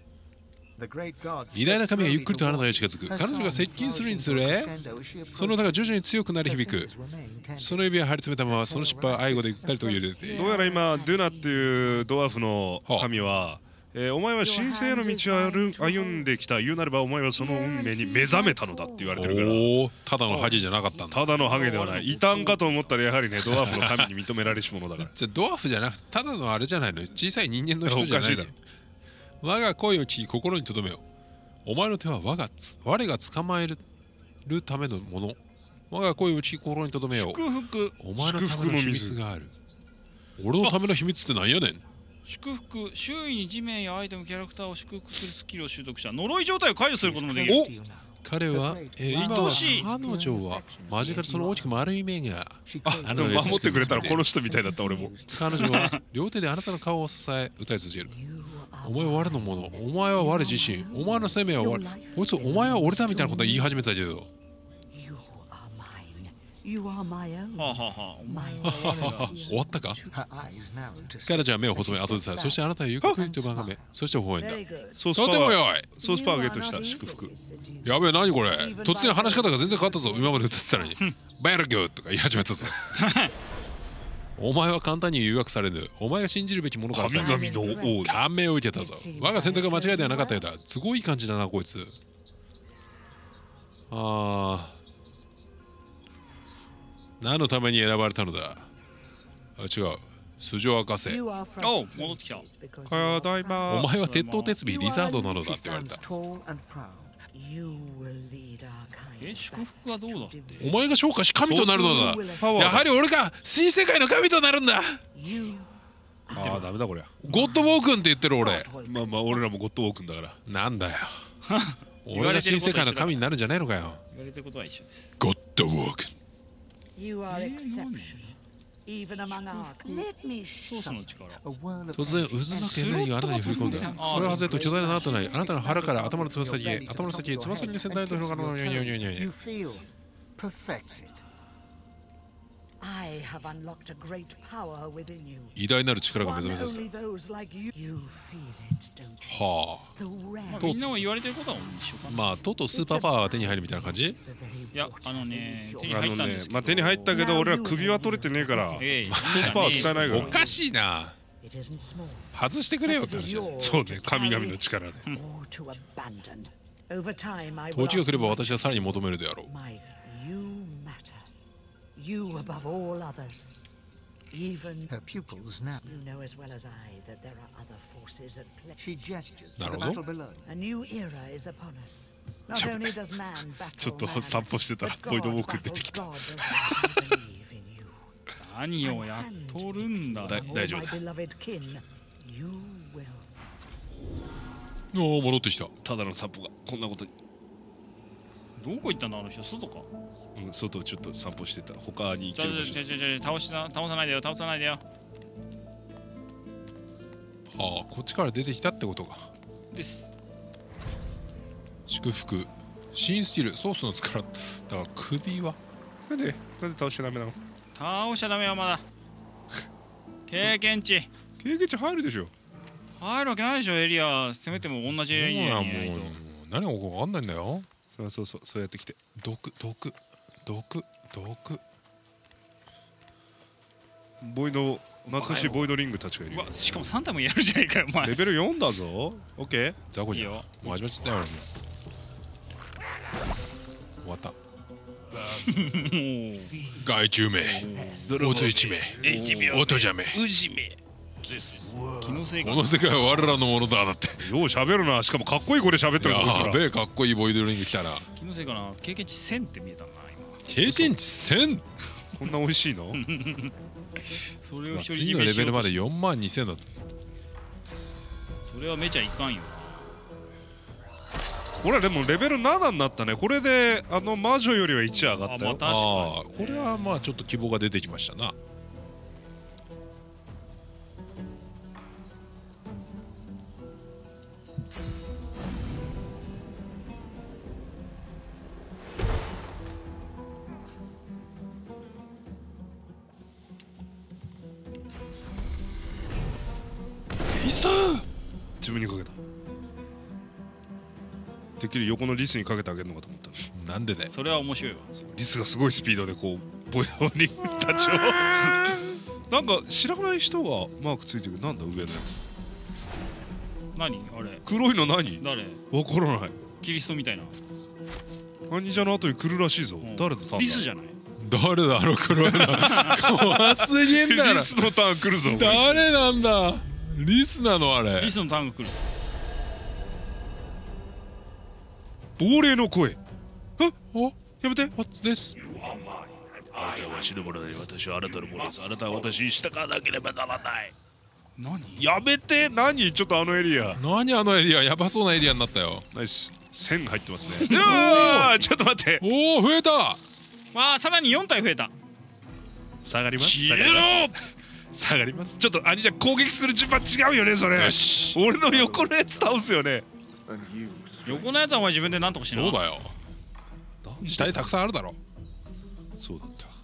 偉大な神がゆっくりとあなたが近づく。彼女が接近するにつれ、その歌が徐々に強くなり響く。その指は張り詰めたまま、その尻尾は愛語でゆったりと揺れている。 どうやら今ドゥナっていうドワーフの神は、お前は神聖の道を歩んできた。言うなればお前はその運命に目覚めたのだって言われてるから。 おお、ただのハゲじゃなかったんだ。 ただのハゲではない。異端かと思ったらやはりね、ドワーフの神に認められし者だから。 じゃあドワーフじゃなくてただのあれじゃないの。小さい人間の人じゃないの。我が声を聞き心に留めよ。お前の手は我が捕まえるためのもの。我が声を聞き心に留めよ。 祝福。 お前のための秘密がある。俺のための秘密って何やねん。 祝福、周囲に地面やアイテム、キャラクターを祝福するスキルを習得した。呪い状態を解除することもできる。 彼は、今は彼女は間近でその大きく丸い目が守ってくれたらこの人みたいだった俺も。 彼女は両手であなたの顔を支え歌い続ける。お前は我のもの、お前は我自身、お前の生命は我。こいつお前は俺だみたいなこと言い始めたけど。 はあはあはあ、終わったか。彼女は目を細め後ずさ、そしてあなたはゆっくりと眺め、そして微笑んだ。 ソースとてもよい。 ソースパワーゲットした祝福。 やべえ、何これ。突然話し方が全然変わったぞ。今まで歌ってたのにバルギューとか言い始めたぞ。お前は簡単に誘惑されぬ。お前が信じるべきものから神々の王だ。 感銘を受けたぞ。我が選択が間違いではなかったようだ。すごい感じだなこいつ。何のために選ばれたのだ。違う。素性を明かせ。 お、戻ってきた。 ただいま。 お前は鉄頭鉄尾リザードなのだって言われた。 祝福はどうだって。 お前が昇華し神となるのだ。やはり俺が新世界の神となるんだ。 ダメだこりゃ。 ゴッドウォークンって言ってる俺。 まあ俺らもゴッドウォークンだから。 なんだよ。俺が新世界の神になるんじゃないのかよ。 言われてることは一緒です。 ゴッドウォークン。突然渦なくエネルギーがあなたに振り込んだ。それを外れると巨大な穴となり、あなたの腹から頭のつま先へ、頭の先へ、つま先に先端へと広がるのよ。偉大なる力が目覚めさせた。はあ。 みんなは言われてることは一緒かな。 まあとうとうスーパーパワーが手に入るみたいな感じ。 いや、手に入ったんですけど。 まあ手に入ったけど俺は首は取れてねえからソースパワー使えないから。 おかしいな。外してくれよって話。 そうね、神々の力で。 時が来れば私はさらに求めるであろう。 You above all others. Even her pupils now. You know as well as I that there are other forces at play. She gestures to the battle below. A new era is upon us. Not only does man battle. ちょっと散歩してたらボイドウォーク出てきた。 何をやっとるんだ。 大丈夫だ。 おお、戻ってきた。 ただの散歩がこんなことに。 どこ行ったのあの人。外か。 外をちょっと散歩してた。他に行ける場所。 倒さないでよ、倒さないでよ。 ああ、こっちから出てきたってことか。 です。 祝福、新スキル、ソースの力。だから首はなんで倒しちゃダメなの。 倒しちゃダメよ、まだ。経験値入るでしょ。 入るわけないでしょ。エリアせめても同じエリアにいないと。 何が起こるか分かんないんだよ。 そうやってきて。 毒ボイド、懐かしいボイドリングたちがいるよ。 しかも3体もやるじゃないかよお前。 レベル4だぞ。オッケー。 ザコじゃん。もう始まっちゃったよ。終わった。害虫名、おついち名、おとじゃめ、 うじめ。 この世界は我らのものだ。だってよう喋るな。しかもかっこいい声で喋ってるぞ。 やべえ、かっこいいボイドリング来たな。 気のせいかな。経験値1000って見えたな今。 経験値 1000？ こんな美味しいの？ それを次のレベルまで42000だった。 それはめちゃいかんよ。 俺はでもレベル7になったね。これで魔女よりは1上がったよ。 ああ、これはまあちょっと希望が出てきましたな。 てっきり横のリスにかけてあげるのかと思った。 なんでだよ。 それは面白いわ。 リスがすごいスピードでこうボイドリンたちをなんか知らない人がマークついてる。なんだ上のやつ。 何あれ。 黒いの何？ 誰？ わからない。 キリストみたいな。 アニジャの後に来るらしいぞ。誰だったんだ。 リスじゃない。 誰だろ黒いの。怖すぎんだろ。 リスのターン来るぞ。 誰なんだ。リスなのあれ。 リスのターンが来る。 亡霊の声。 お、 やめて。 What's this？ あなたはわしのもので、私はあなたのものです。あなたは私に従わなければならない。 何？ やめて。何？ちょっとあのエリア。 何あのエリア、やばそうなエリアになったよ。 ナイス。1000入ってますね。うわー、ちょっと待って。 おお、増えた。 わあ、さらに4体増えた。 下がります。 消えろ。 下がります。ちょっと兄ちゃん攻撃する順番違うよねそれ。 よし。 俺の横のやつ倒すよね。 横のやつはお前自分で何とかしな。 そうだよ。死体たくさんあるだろ。 そうだった。だ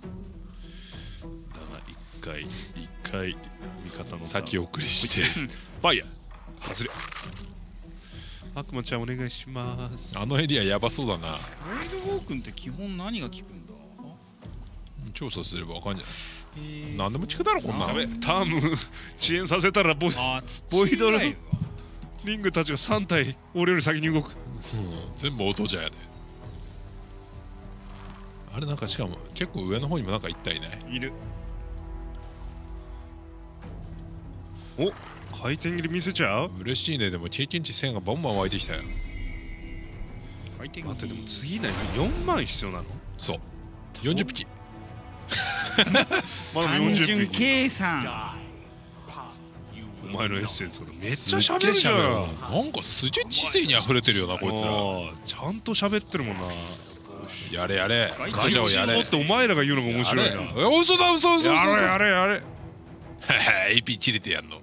が一回味方の先送りしてファイヤー外れ。悪魔ちゃんお願いします。 あのエリアやばそうだな。 ワイルドウォークンって基本何が効くんだ。 調査すればわかんじゃない。何でも聞くだろこんなの。 ターム遅延させたらボイドのリングたちが3体俺より先に動く。 全部音じゃやで。あれなんかしかも結構上の方にもなんか一体いない。 いる。 お、回転切り見せちゃう。 嬉しいね。でも経験値1000がバンバン湧いてきたよ。 待ってでも次何4万必要なの。 そう40匹。 まだ単 40 純匹。 計算。 お前のエッセンスめっちゃ喋るじゃん。 なんかすげえ知性に溢れてるよなこいつら。 ちゃんと喋ってるもんな。 やれやれ。 ガチャをやれってお前らが言うのが面白いな。 嘘だ嘘嘘嘘。 やれやれ。 AP 切れてやんの。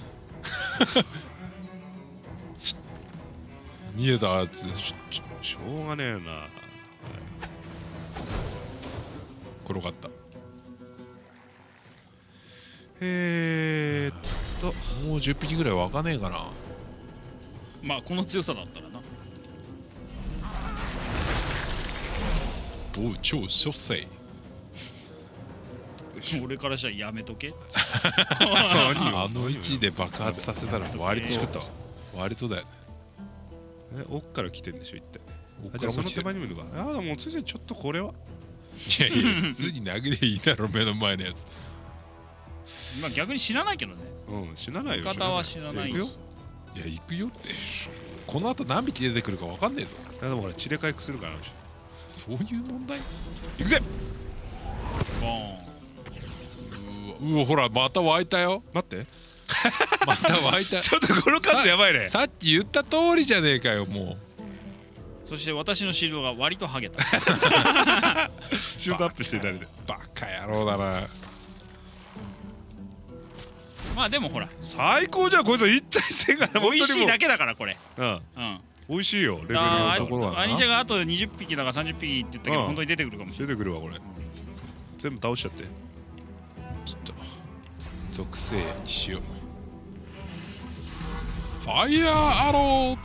逃げたやつ。 しょうがねえな。 転がった。もう10匹ぐらい湧かねえかな。 まあこの強さだったらな。 おう超初世。 俺からしたらやめとけ。 あの位置で爆発させたら割とだよね。 奥から来てんでしょ一体。 奥じゃあその手前にもいるのか。ああもうついでちょっとこれは。 いやいや普通に殴りいいだろ目の前のやつ。 まあ逆に死なないけどね。 うん死なないよ。 味方は死なないよ。 いや行くよって。この後何匹出てくるか分かんねえぞ。 でもほら血で回復するから。 そういう問題。 行くぜ。 ボーン。 うわほらまた湧いたよ。 待ってまた湧いた。 ちょっとこの数やばいね。 さっき言った通りじゃねえかよもう。そして私のシールドが割とハゲた。 シールドアップして誰で。 バカ野郎だな。 まあでもほら最高じゃんこいつは一体戦が美味しいだけだからこれ。 うん美味しいよレベルのところはな。 アニシャがあと20匹だか30匹って言ったけど本当に出てくるかもしれない。 出てくるわこれ。全部倒しちゃって。 ちょっと属性にしよう。ファイヤーアロー。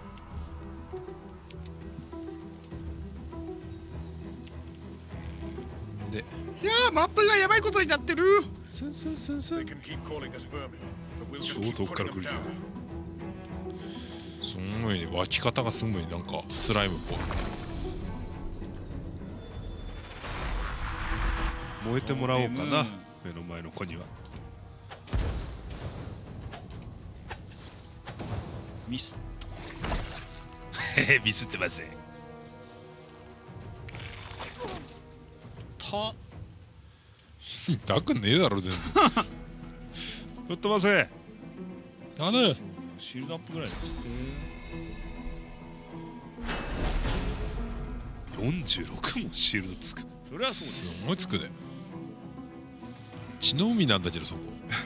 でいやーマップがやばいことになってる。 スンスンスンスン。 超遠くから来るじゃん。 すんごいね湧き方がすごいなんかスライムっぽい。 燃えてもらおうかな目の前の子には。 ミスミスってますね。 痛くねえだろ全然。 ちょっと待て。 あれシールドアップぐらいです。 46もシールドつく。 それはそうです。 すごいつくね。血の海なんだけどそこ。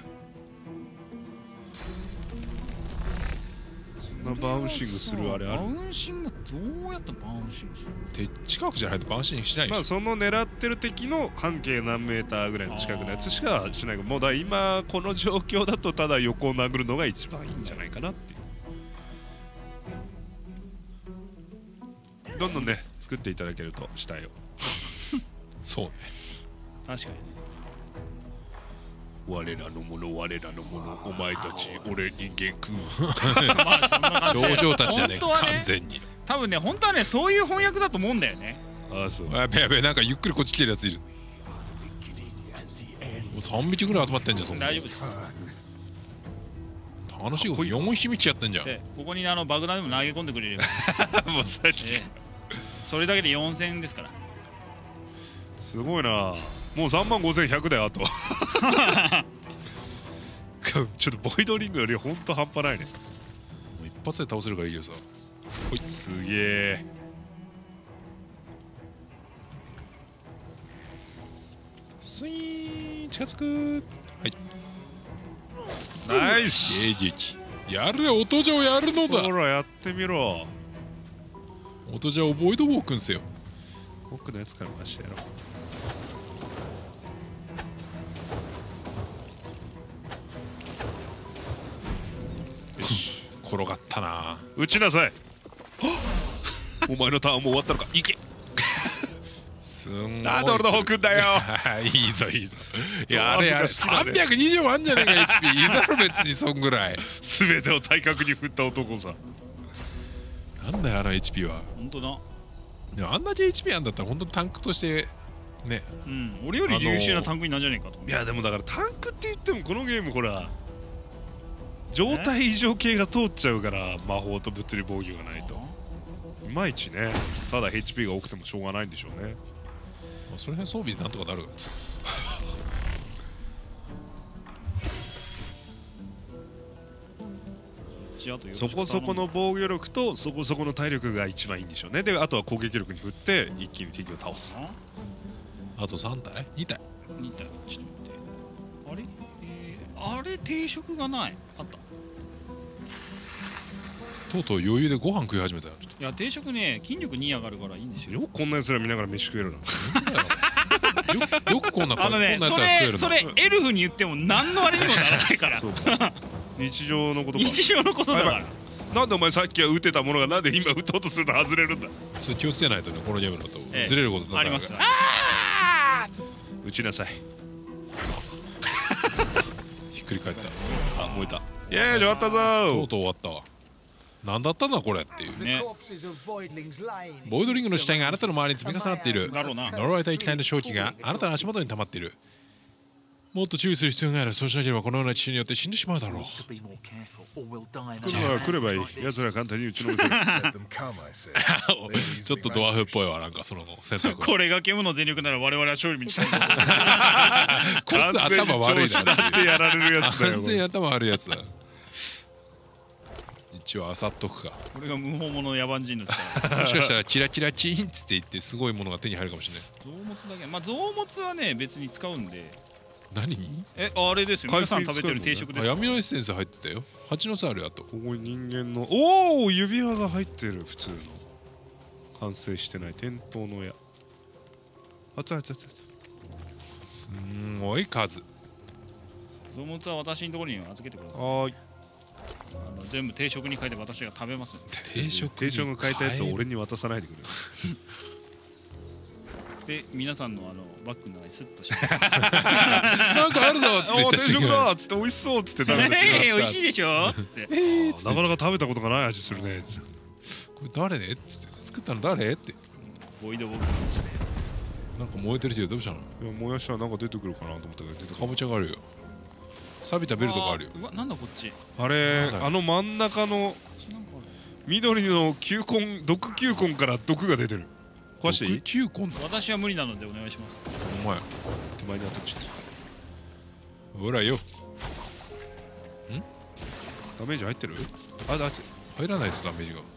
そんなバウンシングするあれある。 バウンシングどうやったらバウンシングする。 近くじゃないとバウンシングしないでしょ。 まあその狙ってる敵の半径何メーターぐらいの近くのやつしかしないが、もうだ今この状況だとただ横を殴るのが一番いいんじゃないかなっていう。 どんどんね作っていただけるとしたいよ。 そうね。 確かにね。 我らのもの我らのものお前たち俺人間食う。 まあそんな感じで少女たちだね、 本当はね完全に。 多分ね、本当はね、そういう翻訳だと思うんだよね。 ああそう。 やべやべ、なんかゆっくりこっち来てるやついる。もう3匹ぐらい集まってんじゃん、そんな。 大丈夫です。 楽しいこと4匹道やってんじゃん。 で、ここに爆弾でも投げ込んでくれれば、 もう最初それだけで4000円ですから。 すごいな。もう35,100だよあと。ちょっとボイドリングよりほんと半端ないね。 もう一発で倒せるからいいよさ。 ほい、すげえ。 スイーン、近づく。はい、 ナイス。 迎撃。やれ、音じゃをやるのだ。 ほらやってみろ。 音じゃをボイドウォークんせよ。 僕のやつから回してやろう。 転がったな。 撃ちなさい。お前のターンもう終わったのか。行け。 すんごい。 なんで俺の方くんだよ。 いいぞいいぞ。いや、あれ320もあんじゃねえか HP。いいだろ別にそんぐらい。 全てを体格に振った男さ。 なんだよあの HP は。 本当だ。 でもあんだけ HP あんだったら本当タンクとしてね。 うん、俺より優秀なタンクになんじゃねえかと。 いやでもだからタンクって言ってもこのゲームほら状態異常系が通っちゃうから、魔法と物理防御がないといまいちね。ただ HP が多くてもしょうがないんでしょうね。 まあその辺装備でなんとかなる。 そこそこの防御力とそこそこの体力が一番いいんでしょうね。であとは攻撃力に振って一気に敵を倒す。 あと3体 ?2 体 2体。ちょっと待って。あれ、あれ定食がない。あった。 とうとう余裕でご飯食い始めたよ。 いや定食ね、筋力2上がるからいいんですよ。 よくこんなやつら見ながら飯食えるな。 よくこんなあのね、 こんなやつが食えるな。 それエルフに言っても何のあれにもならないから。 そうか。日常のことか。 日常のことだから。 なんでお前さっきは撃てたものがなんで今撃とうとすると外れるんだ。 それ気をつけないとね、このゲームだとずれることだあります。 撃ちなさい。 ひっくり返った。 あ、燃えた。イエーイ、終わったぞー。 とうとう終わったわ。なんだったんだこれっていうね。 ボイドリングの死体があなたの周りに積み重なっている。 だろうな。 呪われた液体の正気があなたの足元に溜まっている。もっと注意する必要がある。そうしなければこのような血によって死んでしまうだろう。 来ればいい。奴ら簡単に打ちのめせる。 ちょっとドワーフっぽいわ、なんかその選択。 これが煙の全力なら我々は勝利にしたい。 こいつ頭悪いなってやられるやつだよ。 完全に頭悪いやつだ。一応あさっとくか。 これが無法者の野蛮人の力。 もしかしたらキラキラキーンっつって言ってすごいものが手に入るかもしれない。 臓物だけ。まあ臓物はね別に使うんで。 何？ あれですよ。皆さん食べてる定食です。 闇のエッセンス入ってたよ。蜂の巣あるやと。 ここに人間のおお指輪が入ってる。普通の完成してない店頭の矢。熱い熱い熱い。 すんごい数。 臓物は私のところに預けてください。 はい。 全部定食に書いて私が食べます。 定食が書いたやつを俺に渡さないでくれ。 で皆さんのバッグの中にスッとしてなんかあるぞっつって言った定食だっつって美味しそうっつって食べて美味しいでしょっつってなかなか食べたことがない味するね。 これ誰ねっつって作ったの誰ってボイドボックスですね。 なんか燃えてるけどどうしたの？ いや燃やしたらなんか出てくるかなと思ったけど出てこない。 かぼちゃがあるよ。錆びたベルトがあるよ。 うわなんだこっち。 あれ真ん中の緑の球根毒球根から毒が出てる。壊していい？ 球根だ。 私は無理なのでお願いします。 お前手前に当たっちゃった。 ほらよ。 ダメージ入ってる？あ入らないですダメージが。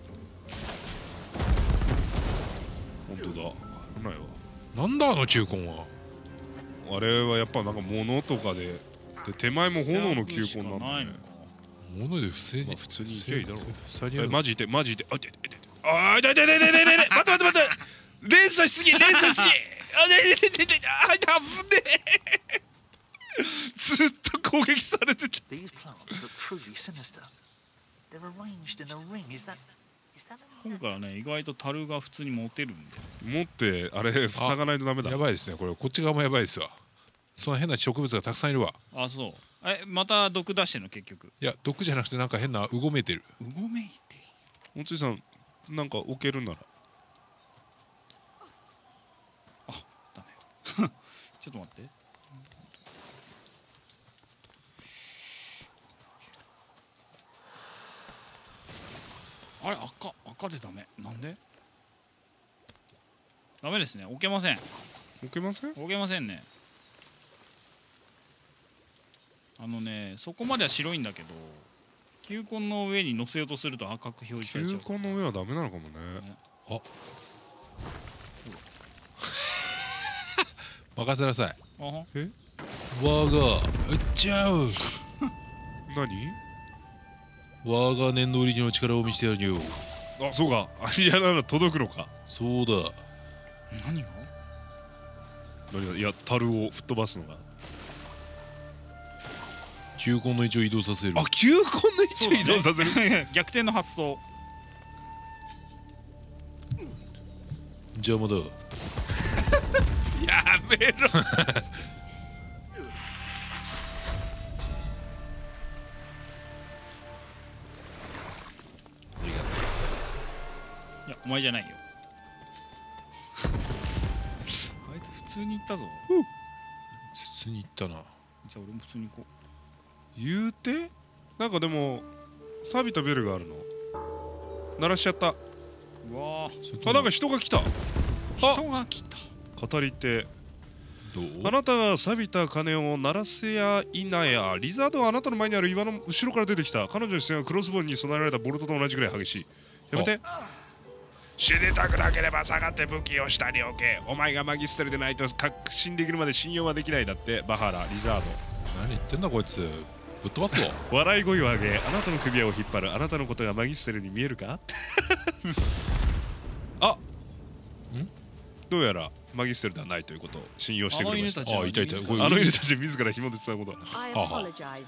本当だ。危ないわ。 なんだあの球根は。 あれはやっぱなんか物とかで手前も炎の球根なんだね。 物で不正に普通にいけばいいだろう。 マジでマジで痛い痛い痛い痛い痛い痛い。待って連鎖しすぎ連鎖しすぎ。痛い痛いあ危ねえ。ずっと攻撃されてて。 今回はね意外と樽が普通に持てるんで。 持ってあれ塞がないとダメだ。 やばいですねこれ。こっち側もやばいですわ。その変な植物がたくさんいるわ。 あ、そう。また毒出してんの結局。 いや毒じゃなくてなんか変なうごめいてる。 うごめいて。 おついさんなんか置けるなら。 あ、ダメ。ちょっと待って。あれ赤でダメ。なんで？ダメですね。置けません。 置けません？ 置けませんね。そこまでは白いんだけど、球根の上に乗せようとすると赤く表示されちゃう。 球根の上はダメなのかもね。 あ任せなさい。 え？ 我がうっちゃう。 何？ 我が念の入りの力を見せてやるよ。 あ、そうか。アリアなら届くのか。 そうだ。 何が？ いや、樽を吹っ飛ばすのが。 球根の位置を移動させる。 あ、球根の位置を移動させる。 逆転の発想。 邪魔だ。 やめろ。 いや、お前じゃないよ。あいつ普通に行ったぞ。 普通に行ったな。 じゃあ俺も普通に行こう。 言うてなんかでも錆びたベルがあるの鳴らしちゃった。 うわあ、なんか人が来た。 人が来た。 語り手。 どう？ あなたが錆びた鐘を鳴らせやいなや。リザードはあなたの前にある岩の後ろから出てきた。彼女の視線はクロスボウに備えられたボルトと同じくらい激しい。やめて。死にたくなければ下がって武器を下に置け。お前がマギステルでないと確信できるまで信用はできない。だってバハラ、リザード。 何言ってんだこいつ。ぶっ飛ばすぞ。 笑い声を上げ、あなたの首輪を引っ張る。あなたのことがマギステルに見えるか？あ、どうやらマギステルではないということを信用してくれました。 あ、いたいた。 あの犬たち自ら紐でつなぐことは。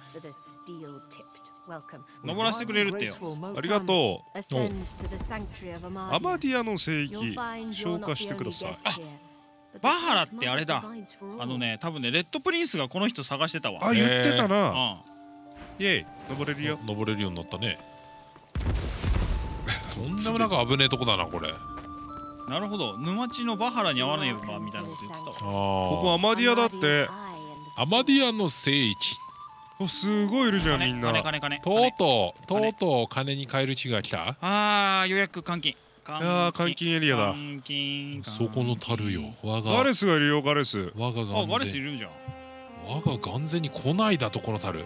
登らせてくれるってよ。 ありがとう。アマディアの聖域消化してください。 バハラってあれだ。多分ねレッドプリンスがこの人探してたわ。 あ、言ってたな。イエイ、登れるよ。 登れるようになったね。とんでもなく危ねえとこだなこれ。 なるほど。沼地のバハラに合わねえばみたいなこと言ってたわ。 ここアマディアだって。 アマディアの聖域。 すごいいるじゃんみんな。 とうとう金に換える日が来た。 あー、予約換金。 監禁エリアだ。 そこの樽よ。 ガレスがいるよ。ガレス。 あ、ガレスいるじゃん。 我が眼前に来ないだとこの樽。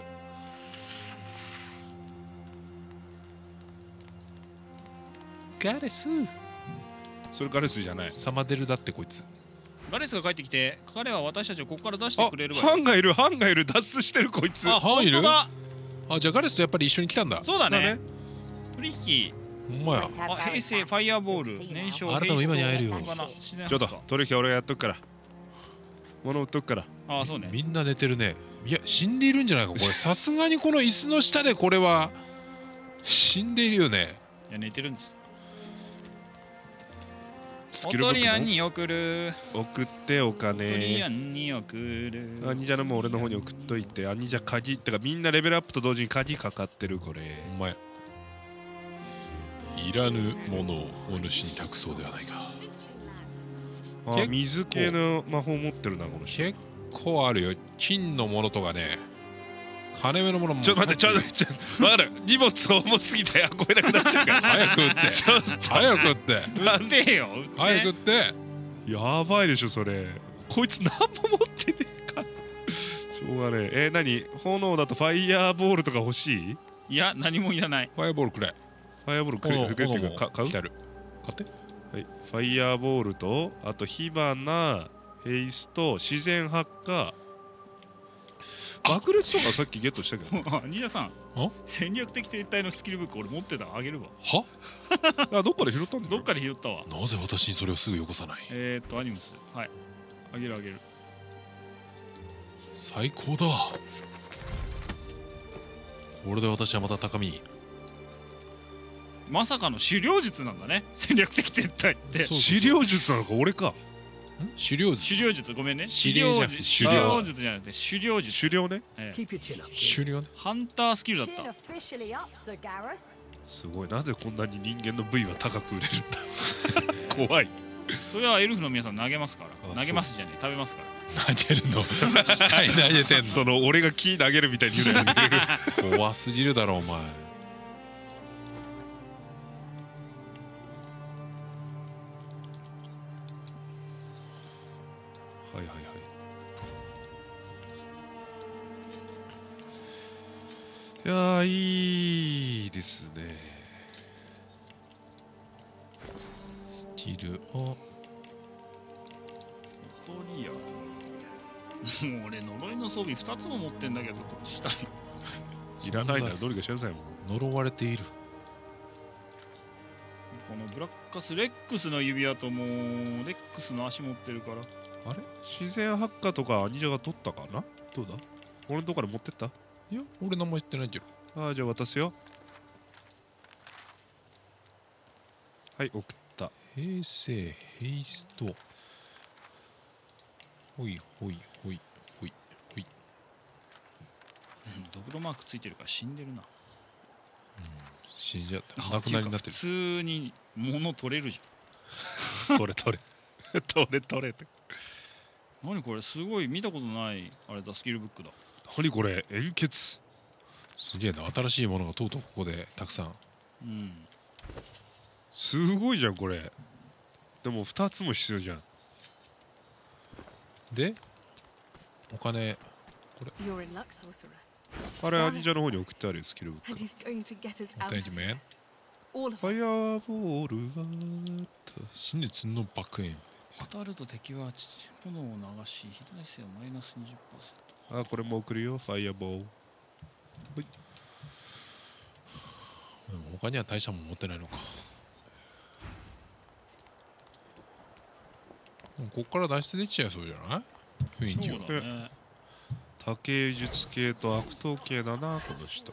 ガレス。 それガレスじゃない。 サマデルだってこいつ。 ガレスが帰ってきて、彼は私たちをここから出してくれるわよ。 ハンがいる、ハンがいる。脱出してるこいつ。 あ、ハンいる。 あ、 じゃあガレスとやっぱり一緒に来たんだ。 そうだね。取引。 ほんまや。 あ、平成ファイアボール燃焼。 あなたも今に会えるよ。 ちょっと取引俺やっとくから。物売っとくから。 あ、そうね。 みんな寝てるね。いや死んでいるんじゃないかこれ。さすがにこの椅子の下でこれは死んでいるよね。 いや寝てるんです。 スキルブックもオトリアンに送る。 送ってお金。 オトリアンに送る。 アニジャのも俺の方に送っといて。アニジャ鍵ってかみんなレベルアップと同時に鍵かかってるこれ。 お前いらぬものをお主に託そうではないか。 あ、水系の魔法持ってるなこの人。 結構あるよ。金のものとかね。金目のものも。 ちょっと待って、分かる。荷物重すぎて運べなくなっちゃうから。 早く撃って。早く撃って。 なんでよ。 早く撃って。 やばいでしょそれ。こいつ何も持ってねえか。しょうがねえ。何？炎だとファイヤーボールとか欲しい？ いや何もいらない。 ファイヤーボールくれ。 ファイヤーボールくれっていうか買う？ 買って。 はい。ファイヤーボールとあと火花、ヘイスト、自然発火。爆裂とかさっきゲットしたけど。 兄者さん。戦略的撤退のスキルブック俺持ってた。あげるわ。 は？ あ、どっかで拾ったんだ。 どっかで拾ったわ。 なぜ私にそれをすぐよこさない？ アニムス。はい。あげるあげる。 最高だ。これで私はまた高みに。 まさかの狩猟術なんだね。戦略的撤退って。 狩猟術なのか。俺か。 狩猟術、ごめんね。 狩猟じゃなくて狩猟術じゃなくて狩猟術。 狩猟ね。 狩猟ね。 ハンタースキルだった。 すごい。なぜこんなに人間の部位は高く売れるんだ。怖い。 それはエルフの皆さん投げますから。投げますじゃねえ、食べますから。 投げるの。下に投げてんの。 その俺が木投げるみたいに言うのやめてる。 怖すぎるだろお前。 はいはいはい。いやー、いいですね。 スキルをトリア。もう俺呪いの装備2つも持ってんだけど、どうしたい。 いらないならどれかしなさいもん。 呪われている。 このブラッカスレックスの指輪ともうレックスの足持ってるから。 あれ、自然発火とか兄者が取ったかな。どうだ、俺のとこから持ってった。 いや俺何も言ってないけど。 ああ、じゃあ渡すよ。はい、送った。 平成ヘイスト。ほいほいほいほいほい。 ドブロマークついてるから死んでるな。 死んじゃった。亡くなりになってる。 普通に物取れるじゃん。取れ取れ取れ取れって。 何これ、すごい見たことないあれだ、スキルブックだ。 何これ、円結。 すげえな、新しいものがとうとうここでたくさん。 うん。 すごいじゃんこれ。でも2つも必要じゃん。 でお金これあれ兄者の方に送ってあるよ、スキルブック。ファイアボールは真実の爆炎。 当たると敵は炎を流し、被害性はマイナス 20%。 あ、これも送るよ、ファイアボール。 でも他には大したもん持ってないのか。ここから脱出できちゃいそうじゃない雰囲気は。 そうだね。 多形術系と悪党系だなこの人。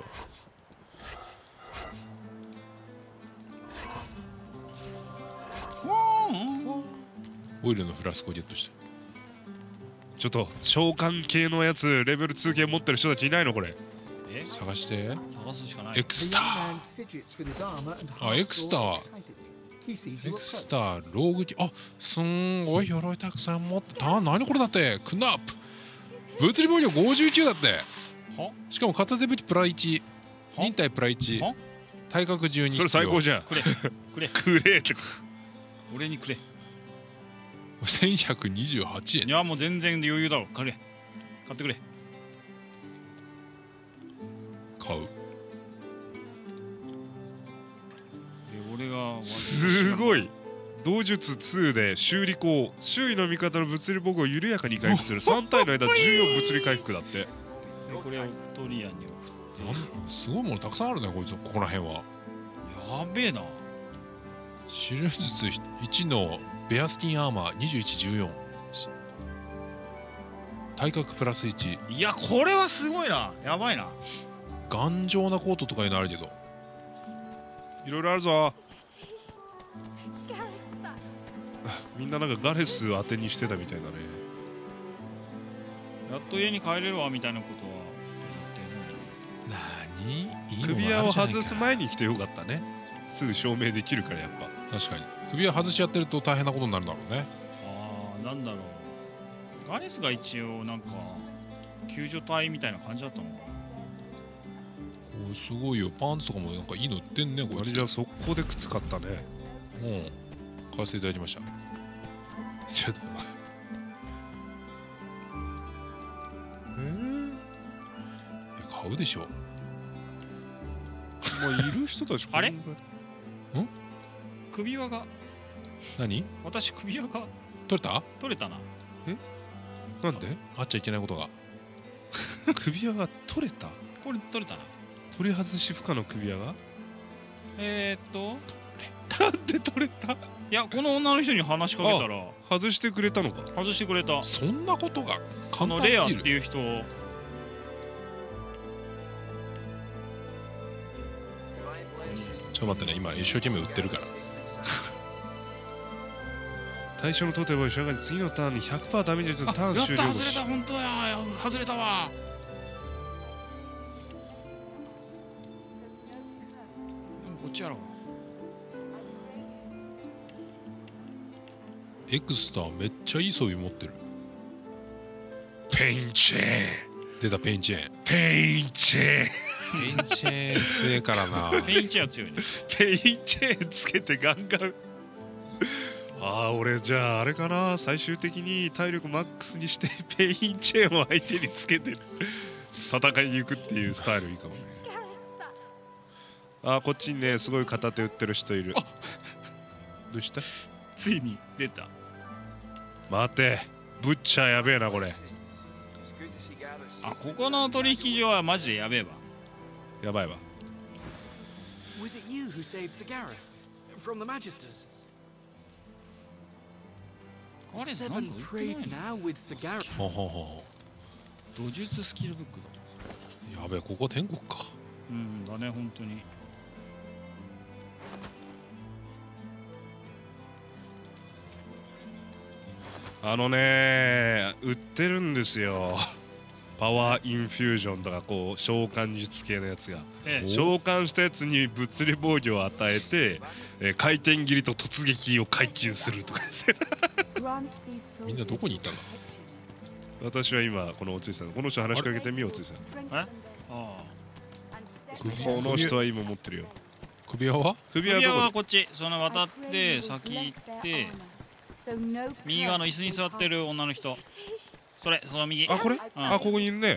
オイルのフラスコをゲットした。 ちょっと召喚系のやつレベル2系持ってる人たちいないのこれ。 探して探すしかない。 エクスター。あ、エクスター。エクスターローグ機。あ、すんごい鎧たくさん持ってた。何これだって。クナップ物理防御59だって。しかも片手武器プラ1、忍耐プラ1、体格12。 それ最高じゃん。 くれくれくれって俺にくれ。 1128円。 いやもう全然余裕だろ。買ってくれ。 買う。 俺がすごい。同術2で修理工、周囲の味方の物理防具を緩やかに回復する。3体の間14物理回復だって。 これをトリアンに送って。 すごいものたくさんあるねこいつ。ここら辺はやべえな。 手術1のベアスキンアーマー2114、体格プラス1。 いやこれはすごいな。やばいな。 頑丈なコートとかいうのあるけどいろいろあるぞ。みんななんかガレス当てにしてたみたいだね。 やっと家に帰れるわみたいなことは言ってるのに。 首輪を外す前に来てよかったね。すぐ証明できるからやっぱ。 確かに首輪外しやってると大変なことになるんだろうね。 ああ、なんだろう。ガレスが一応なんか救助隊みたいな感じだったのかな。 すごいよ。パンツとかもなんかいいの売ってんねこいつ。 じゃあ速攻で靴買ったね。 買わせていただきました。ちょっと買うでしょ。もういる人たち。 あれ？首輪が。 何？ 私首輪が取れた？ 取れたな。 なんで？ あっちゃいけないことが。 首輪が取れた？ これ取れたな。 取り外し不可の首輪が？なんで取れた？ いやこの女の人に話しかけたら外してくれたのか。 外してくれた。 そんなことが簡単すぎる。 レアっていう人。 ちと待ってね、今一生懸命売ってるから。 対象のトーテムを仕上がり次のターンに 100% ダメージをターン終了後。 外れた、本当や、外れたわ。こっちやろ。 エクスターめっちゃいい装備持ってる。 ペインチェーン出た、ペインチェーン。 ペインチェーンペインチェーン強えからな。 ペインチェーン強いね。 ペインチェーンつけてガンガンああ、俺じゃああれかな、最終的に体力マックスにしてペインチェーンを相手につけて戦いに行くっていうスタイルいいかもね。あー、こっちにねすごい片手売ってる人いる。どうした？ ついに出た。 待て、ブッチャーやべえなこれ。 あ、ここの取引所はマジでやべえわ。 やばいわ。 Was it you who saved Sir Gareth from the Magisters? あれなんか Seven 売って prayed ないの？ now with Sir Gareth. ほほほ。 土術スキルブックだ。 やべえ、ここ天国か。 うんだね、本当に。 あのね、売ってるんですよ。パワーインフュージョンとかこう召喚術系のやつが、召喚したやつに物理防御を与えて、回転切りと突撃を解禁するとかですね。 みんなどこに行ったんだ。 私は今このおついさん、この人話しかけてみよう。おついさん、 ああ、 この人は今持ってるよ。 首輪は？ 首は首輪はどここっち、その渡って先行って右側の椅子に座ってる女の人、それ、その右。 あ、これ、あ、ここにいるね。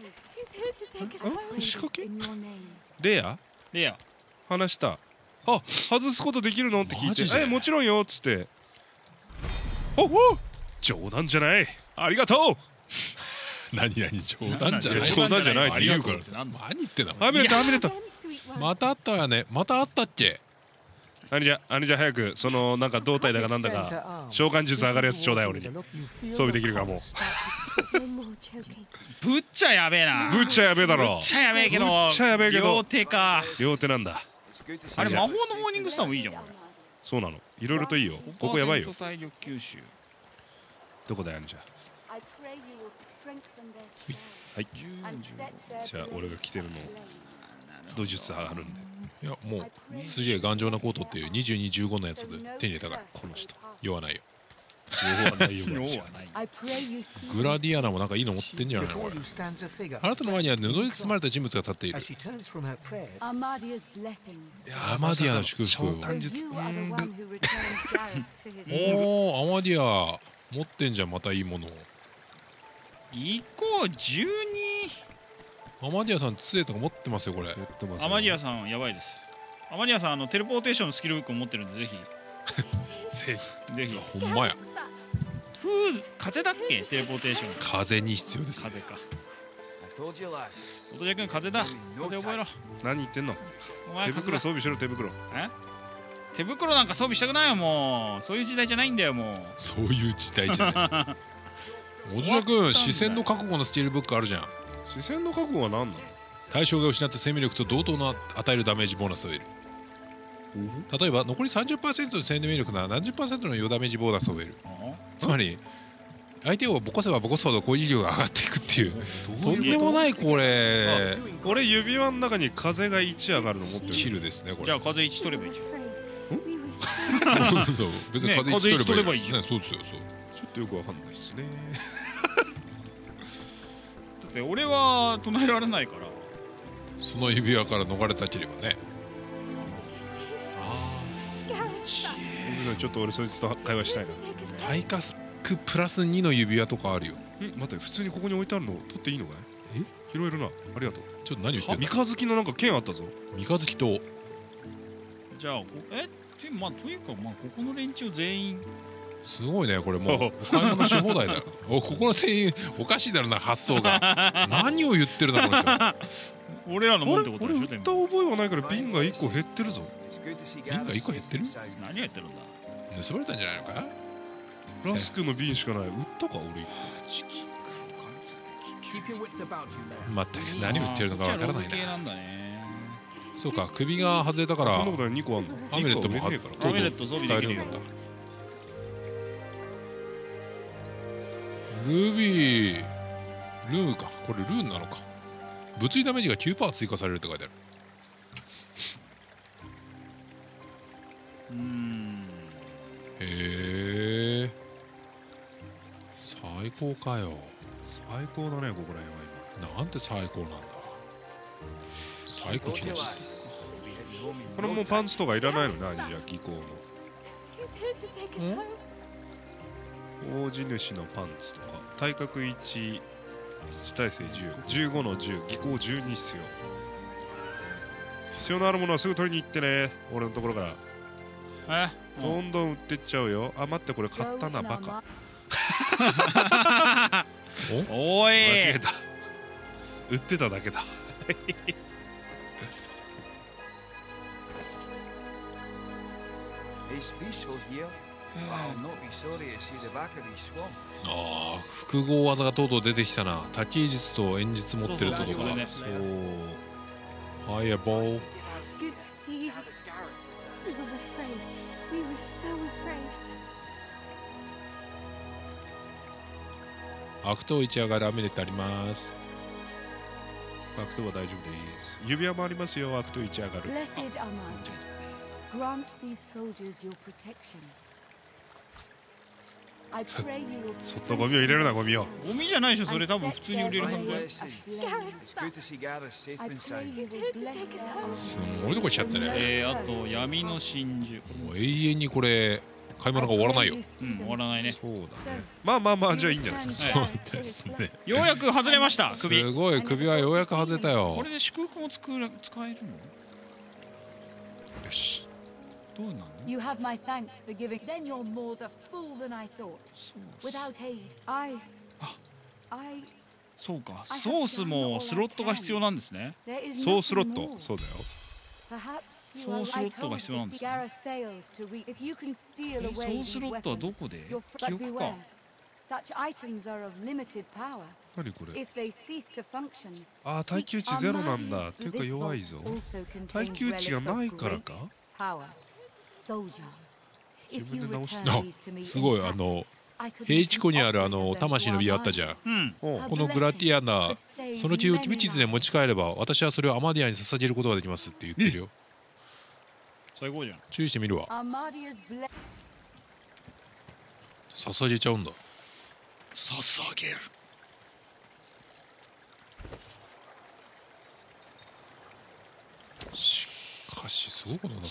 仕掛け？ レアレア。 話した。あ、外すことできるのって聞いて、 マジでもちろんよっつって。おお、冗談じゃない、ありがとう。 何冗談じゃない。 冗談じゃないって言うから。 何言ってんだ。 はみ出たはみ出た。 またあったわね。またあったっけ。 あれじゃ早くそのなんか胴体だかなんだか召喚術上がるやつちょうだい。俺に装備できるから。もうブッチャやべえな。 ブッチャやべえだろ。 ブッチャやべえけど。 ブッチャやべえけど両手か。 両手なんだ。 あれ魔法のモーニングスターもいいじゃん。これそうなの、いろいろといいよ。ここやばいよ。 5% 体力吸収。 どこだよ、あんじゃ。はい、じゃあ俺が着てるの土術上がるんで。 いや、もうすげえ頑丈なコートっていう2215のやつで手に入れたから。 この人酔わないよ。 酔わないよ。 グラディアナもなんかいいの持ってんじゃないのこれ。あなたの前には布で包まれた人物が立っている。アマディアの祝福。おお、アマディア持ってんじゃん、またいいものを。 1個12。 アマディアさん杖とか持ってますよこれ。 アマディアさんやばいです。アマディアさんテレポーテーションのスキルブックを持ってるんで、ぜひぜひ。 ほんまや。 風だっけ、テレポーテーション。 風に必要です。 風か。おとじゃくん風だ。風覚えろ。 何言ってんの。 お前手袋装備しろ。手袋。 手袋なんか装備したくないよ。もうそういう時代じゃないんだよ。もうそういう時代じゃない。おとじゃくん、視線の覚悟のスキルブックあるじゃん。 視線の覚悟は何なの。 対象が失った生命力と同等の与えるダメージボーナスを得る。例えば残り 30% の生命力なら何十%の余ダメージボーナスを得る。つまり相手をボコせばボコすほど攻撃力が上がっていくっていう、とんでもないこれ。 俺指輪の中に風が1上がるの持ってる。 キルですねこれ。 じゃあ風1取ればいいじゃん。そう別に風1取ればいいですね。そうですよ。そう。 ちょっとよくわかんないですね。 だって俺は唱えられないから。 その指輪から逃れたければね。 ちょっと俺そいつと会話したいな。 タイカスクプラス2の指輪とかあるよ。 待って、普通にここに置いてあるの取っていいのかい。拾えるな。ありがとう。 ちょっと何言ってんの。 三日月のなんか剣あったぞ。 三日月と。 じゃあまあというかまあここの連中全員すごいねこれ。もうお買い物し放題だよ。ここの店員おかしいだろな発想が。何を言ってるのこの人。 俺らのもんってことでしょ。 俺売った覚えはないから瓶が1個減ってるぞ。 瓶が1個減ってる。 何が減ってるんだ。 盗まれたんじゃないのか。 ラスクの瓶しかない。売ったか俺。 まったく何を言ってるのかわからないな。 そうか、首が外れたからそんなことない、2個あんの。 アメレットも 1個売れねえからアメレット装備できるよ。 ルビールーンか、これルーンなのか。物理ダメージが 9% 追加されるって書いてある。へえ、最高かよ。 最高だね、ここら辺は今。なんて最高なんだ。最高気持ちいい。 これもうパンツとかいらないのね、じゃあ技巧の大地主のパンツとか体格1、土耐性10、15の10、技巧12必要。必要のあるものはすぐ取りに行ってね、俺のところから。どんどん売ってっちゃうよ。あ、待って、これ買ったな、バカ。 おい、 間違えた。売ってただけだ。 ああ、複合技がとうとう出てきたな。滝術と演術持ってるところが。そう。ファイアボール。悪党1上がるアメレットあります。 悪党は大丈夫です。指輪もありますよ、悪党1上がる。そっとゴミを入れるな、ゴミを。 ゴミじゃないでしょ、それ多分普通に売れるはずだよ。 すごいとこ来ちゃったね。 あと闇の真珠。 もう永遠にこれ買い物が終わらないよ。 終わらないね。 そうだね。まあまあまあ、じゃあいいんじゃないですか。 そうですね。 ようやく外れました、首。 すごい、首はようやく外れたよ。 これで祝福も使えるの？よし。 どうなの ？You have my thanks for giving. Then you're more the fool than I thought. Without aid, I. そうか、ソースもスロットが必要なんですね。 ソースロット、そうだよ。 ソースロットが必要なんですね。ソースロットはどこで？記憶か。 何これ？ああ、耐久値ゼロなんだ。ていうか弱いぞ。耐久値がないからか？自分で直して。 あ、すごい、平地湖にある魂の指輪あったじゃん。このグラティアナ、その血を無実で持ち帰れば私はそれをアマディアに捧げることができますって言ってるよ。 最高じゃん。 注意してみるわ。捧げちゃうんだ。 捧げる。 しかしすごいことになった。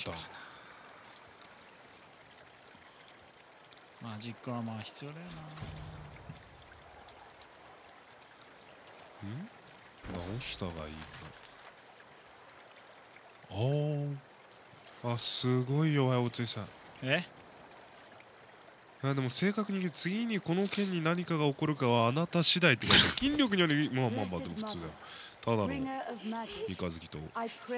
マジックはまあ必要だよな。直したがいいか。あ、すごい弱いおついさん。でも正確に言う次にこの剣に何かが起こるかはあなた次第ってことで、筋力によりまあまあまあでも普通だよ。ただの三日月と。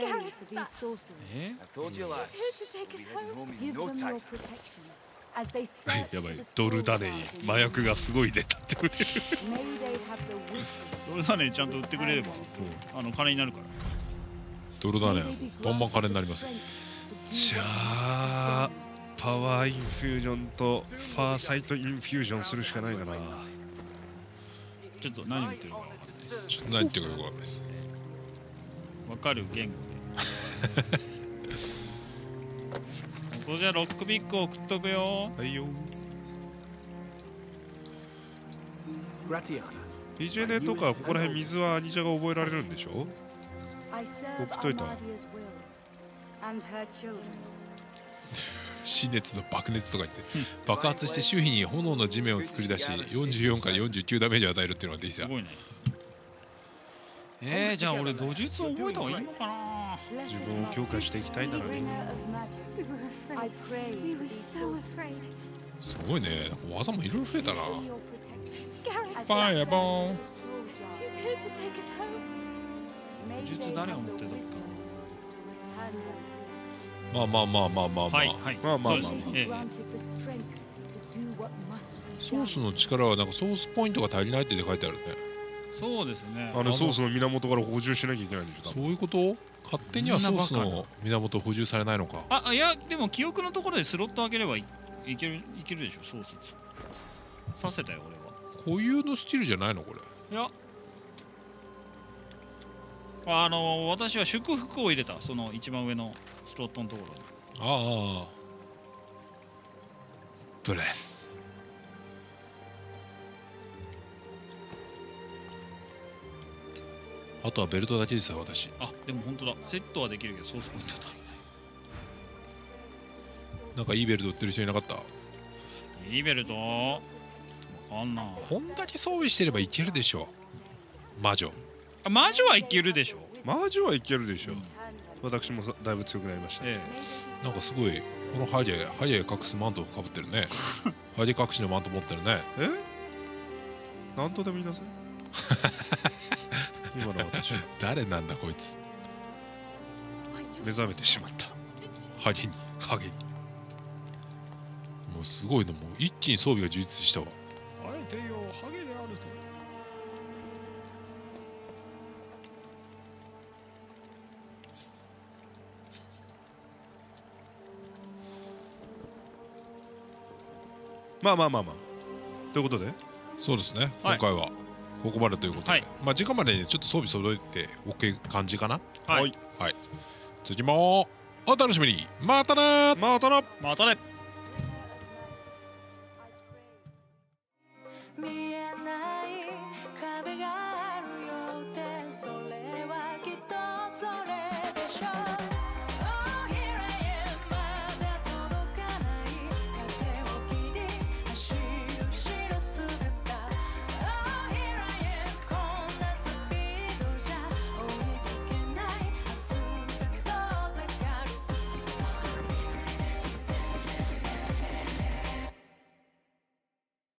やばい、ドルダネイ麻薬がすごい出たってくれる。 ドルダネイちゃんと売ってくれれば金になるから。 ドルダネイバンバン金になります。 じゃあパワーインフュージョンとファーサイトインフュージョンするしかないかな。 ちょっと何言ってるかちょっと何言ってるかよくわかんないです。 わかる言語で。ここじゃロックピックを送っとくよ。 はいよ。PJ とかここら辺水はアニジャが覚えられるんでしょ。送っといた。 死熱の爆熱とか言って爆発して周囲に炎の地面を作り出し44から49ダメージを与えるっていうのができた。 すごいね。じゃあ俺土術を覚えた方がいいのかな。 自分を強化していきたいんだからね。 すごいね。技もいろいろ増えたな。ファイアボーン。 土術誰を持ってたっけ。 まあまあまあまあまあまあ、 まあまあまあ、 ソースの力はなんかソースポイントが足りないって書いてあるね。 そうですね。 ソースの源から補充しなきゃいけないんでしょ。 そういうこと？勝手にはソースの源補充されないのか。 いやでも記憶のところでスロット開ければいけるでしょ。ソースさせたよ俺は。 固有のスチルじゃないのこれ？ いや私は祝福を入れた、その一番上のスロットのところに。 ああ、ブレス。あとはベルトだけですよ私。 でも本当だ、セットはできるけどソースポイント足りない。 なんかいいベルト売ってる人いなかった？ いいベルトわかんない。 こんだけ装備してればいけるでしょ。魔女はいけるでしょ。 魔女はいけるでしょ。私もだいぶ強くなりました。 なんかすごいこのハゲ隠すマントをかぶってるね。ハゲ隠しのマント持ってるね。 なんとでも言いなさい。今の私誰なんだこいつ。 目覚めてしまった。 ハゲにもうすごいの、もう一気に装備が充実したわ。 あえてよハゲであると。 まあということで、 そうですね、今回はここまでということで、まあ時間までにちょっと装備揃えておく感じかな。 はい、 次もお楽しみに。またな。 またね。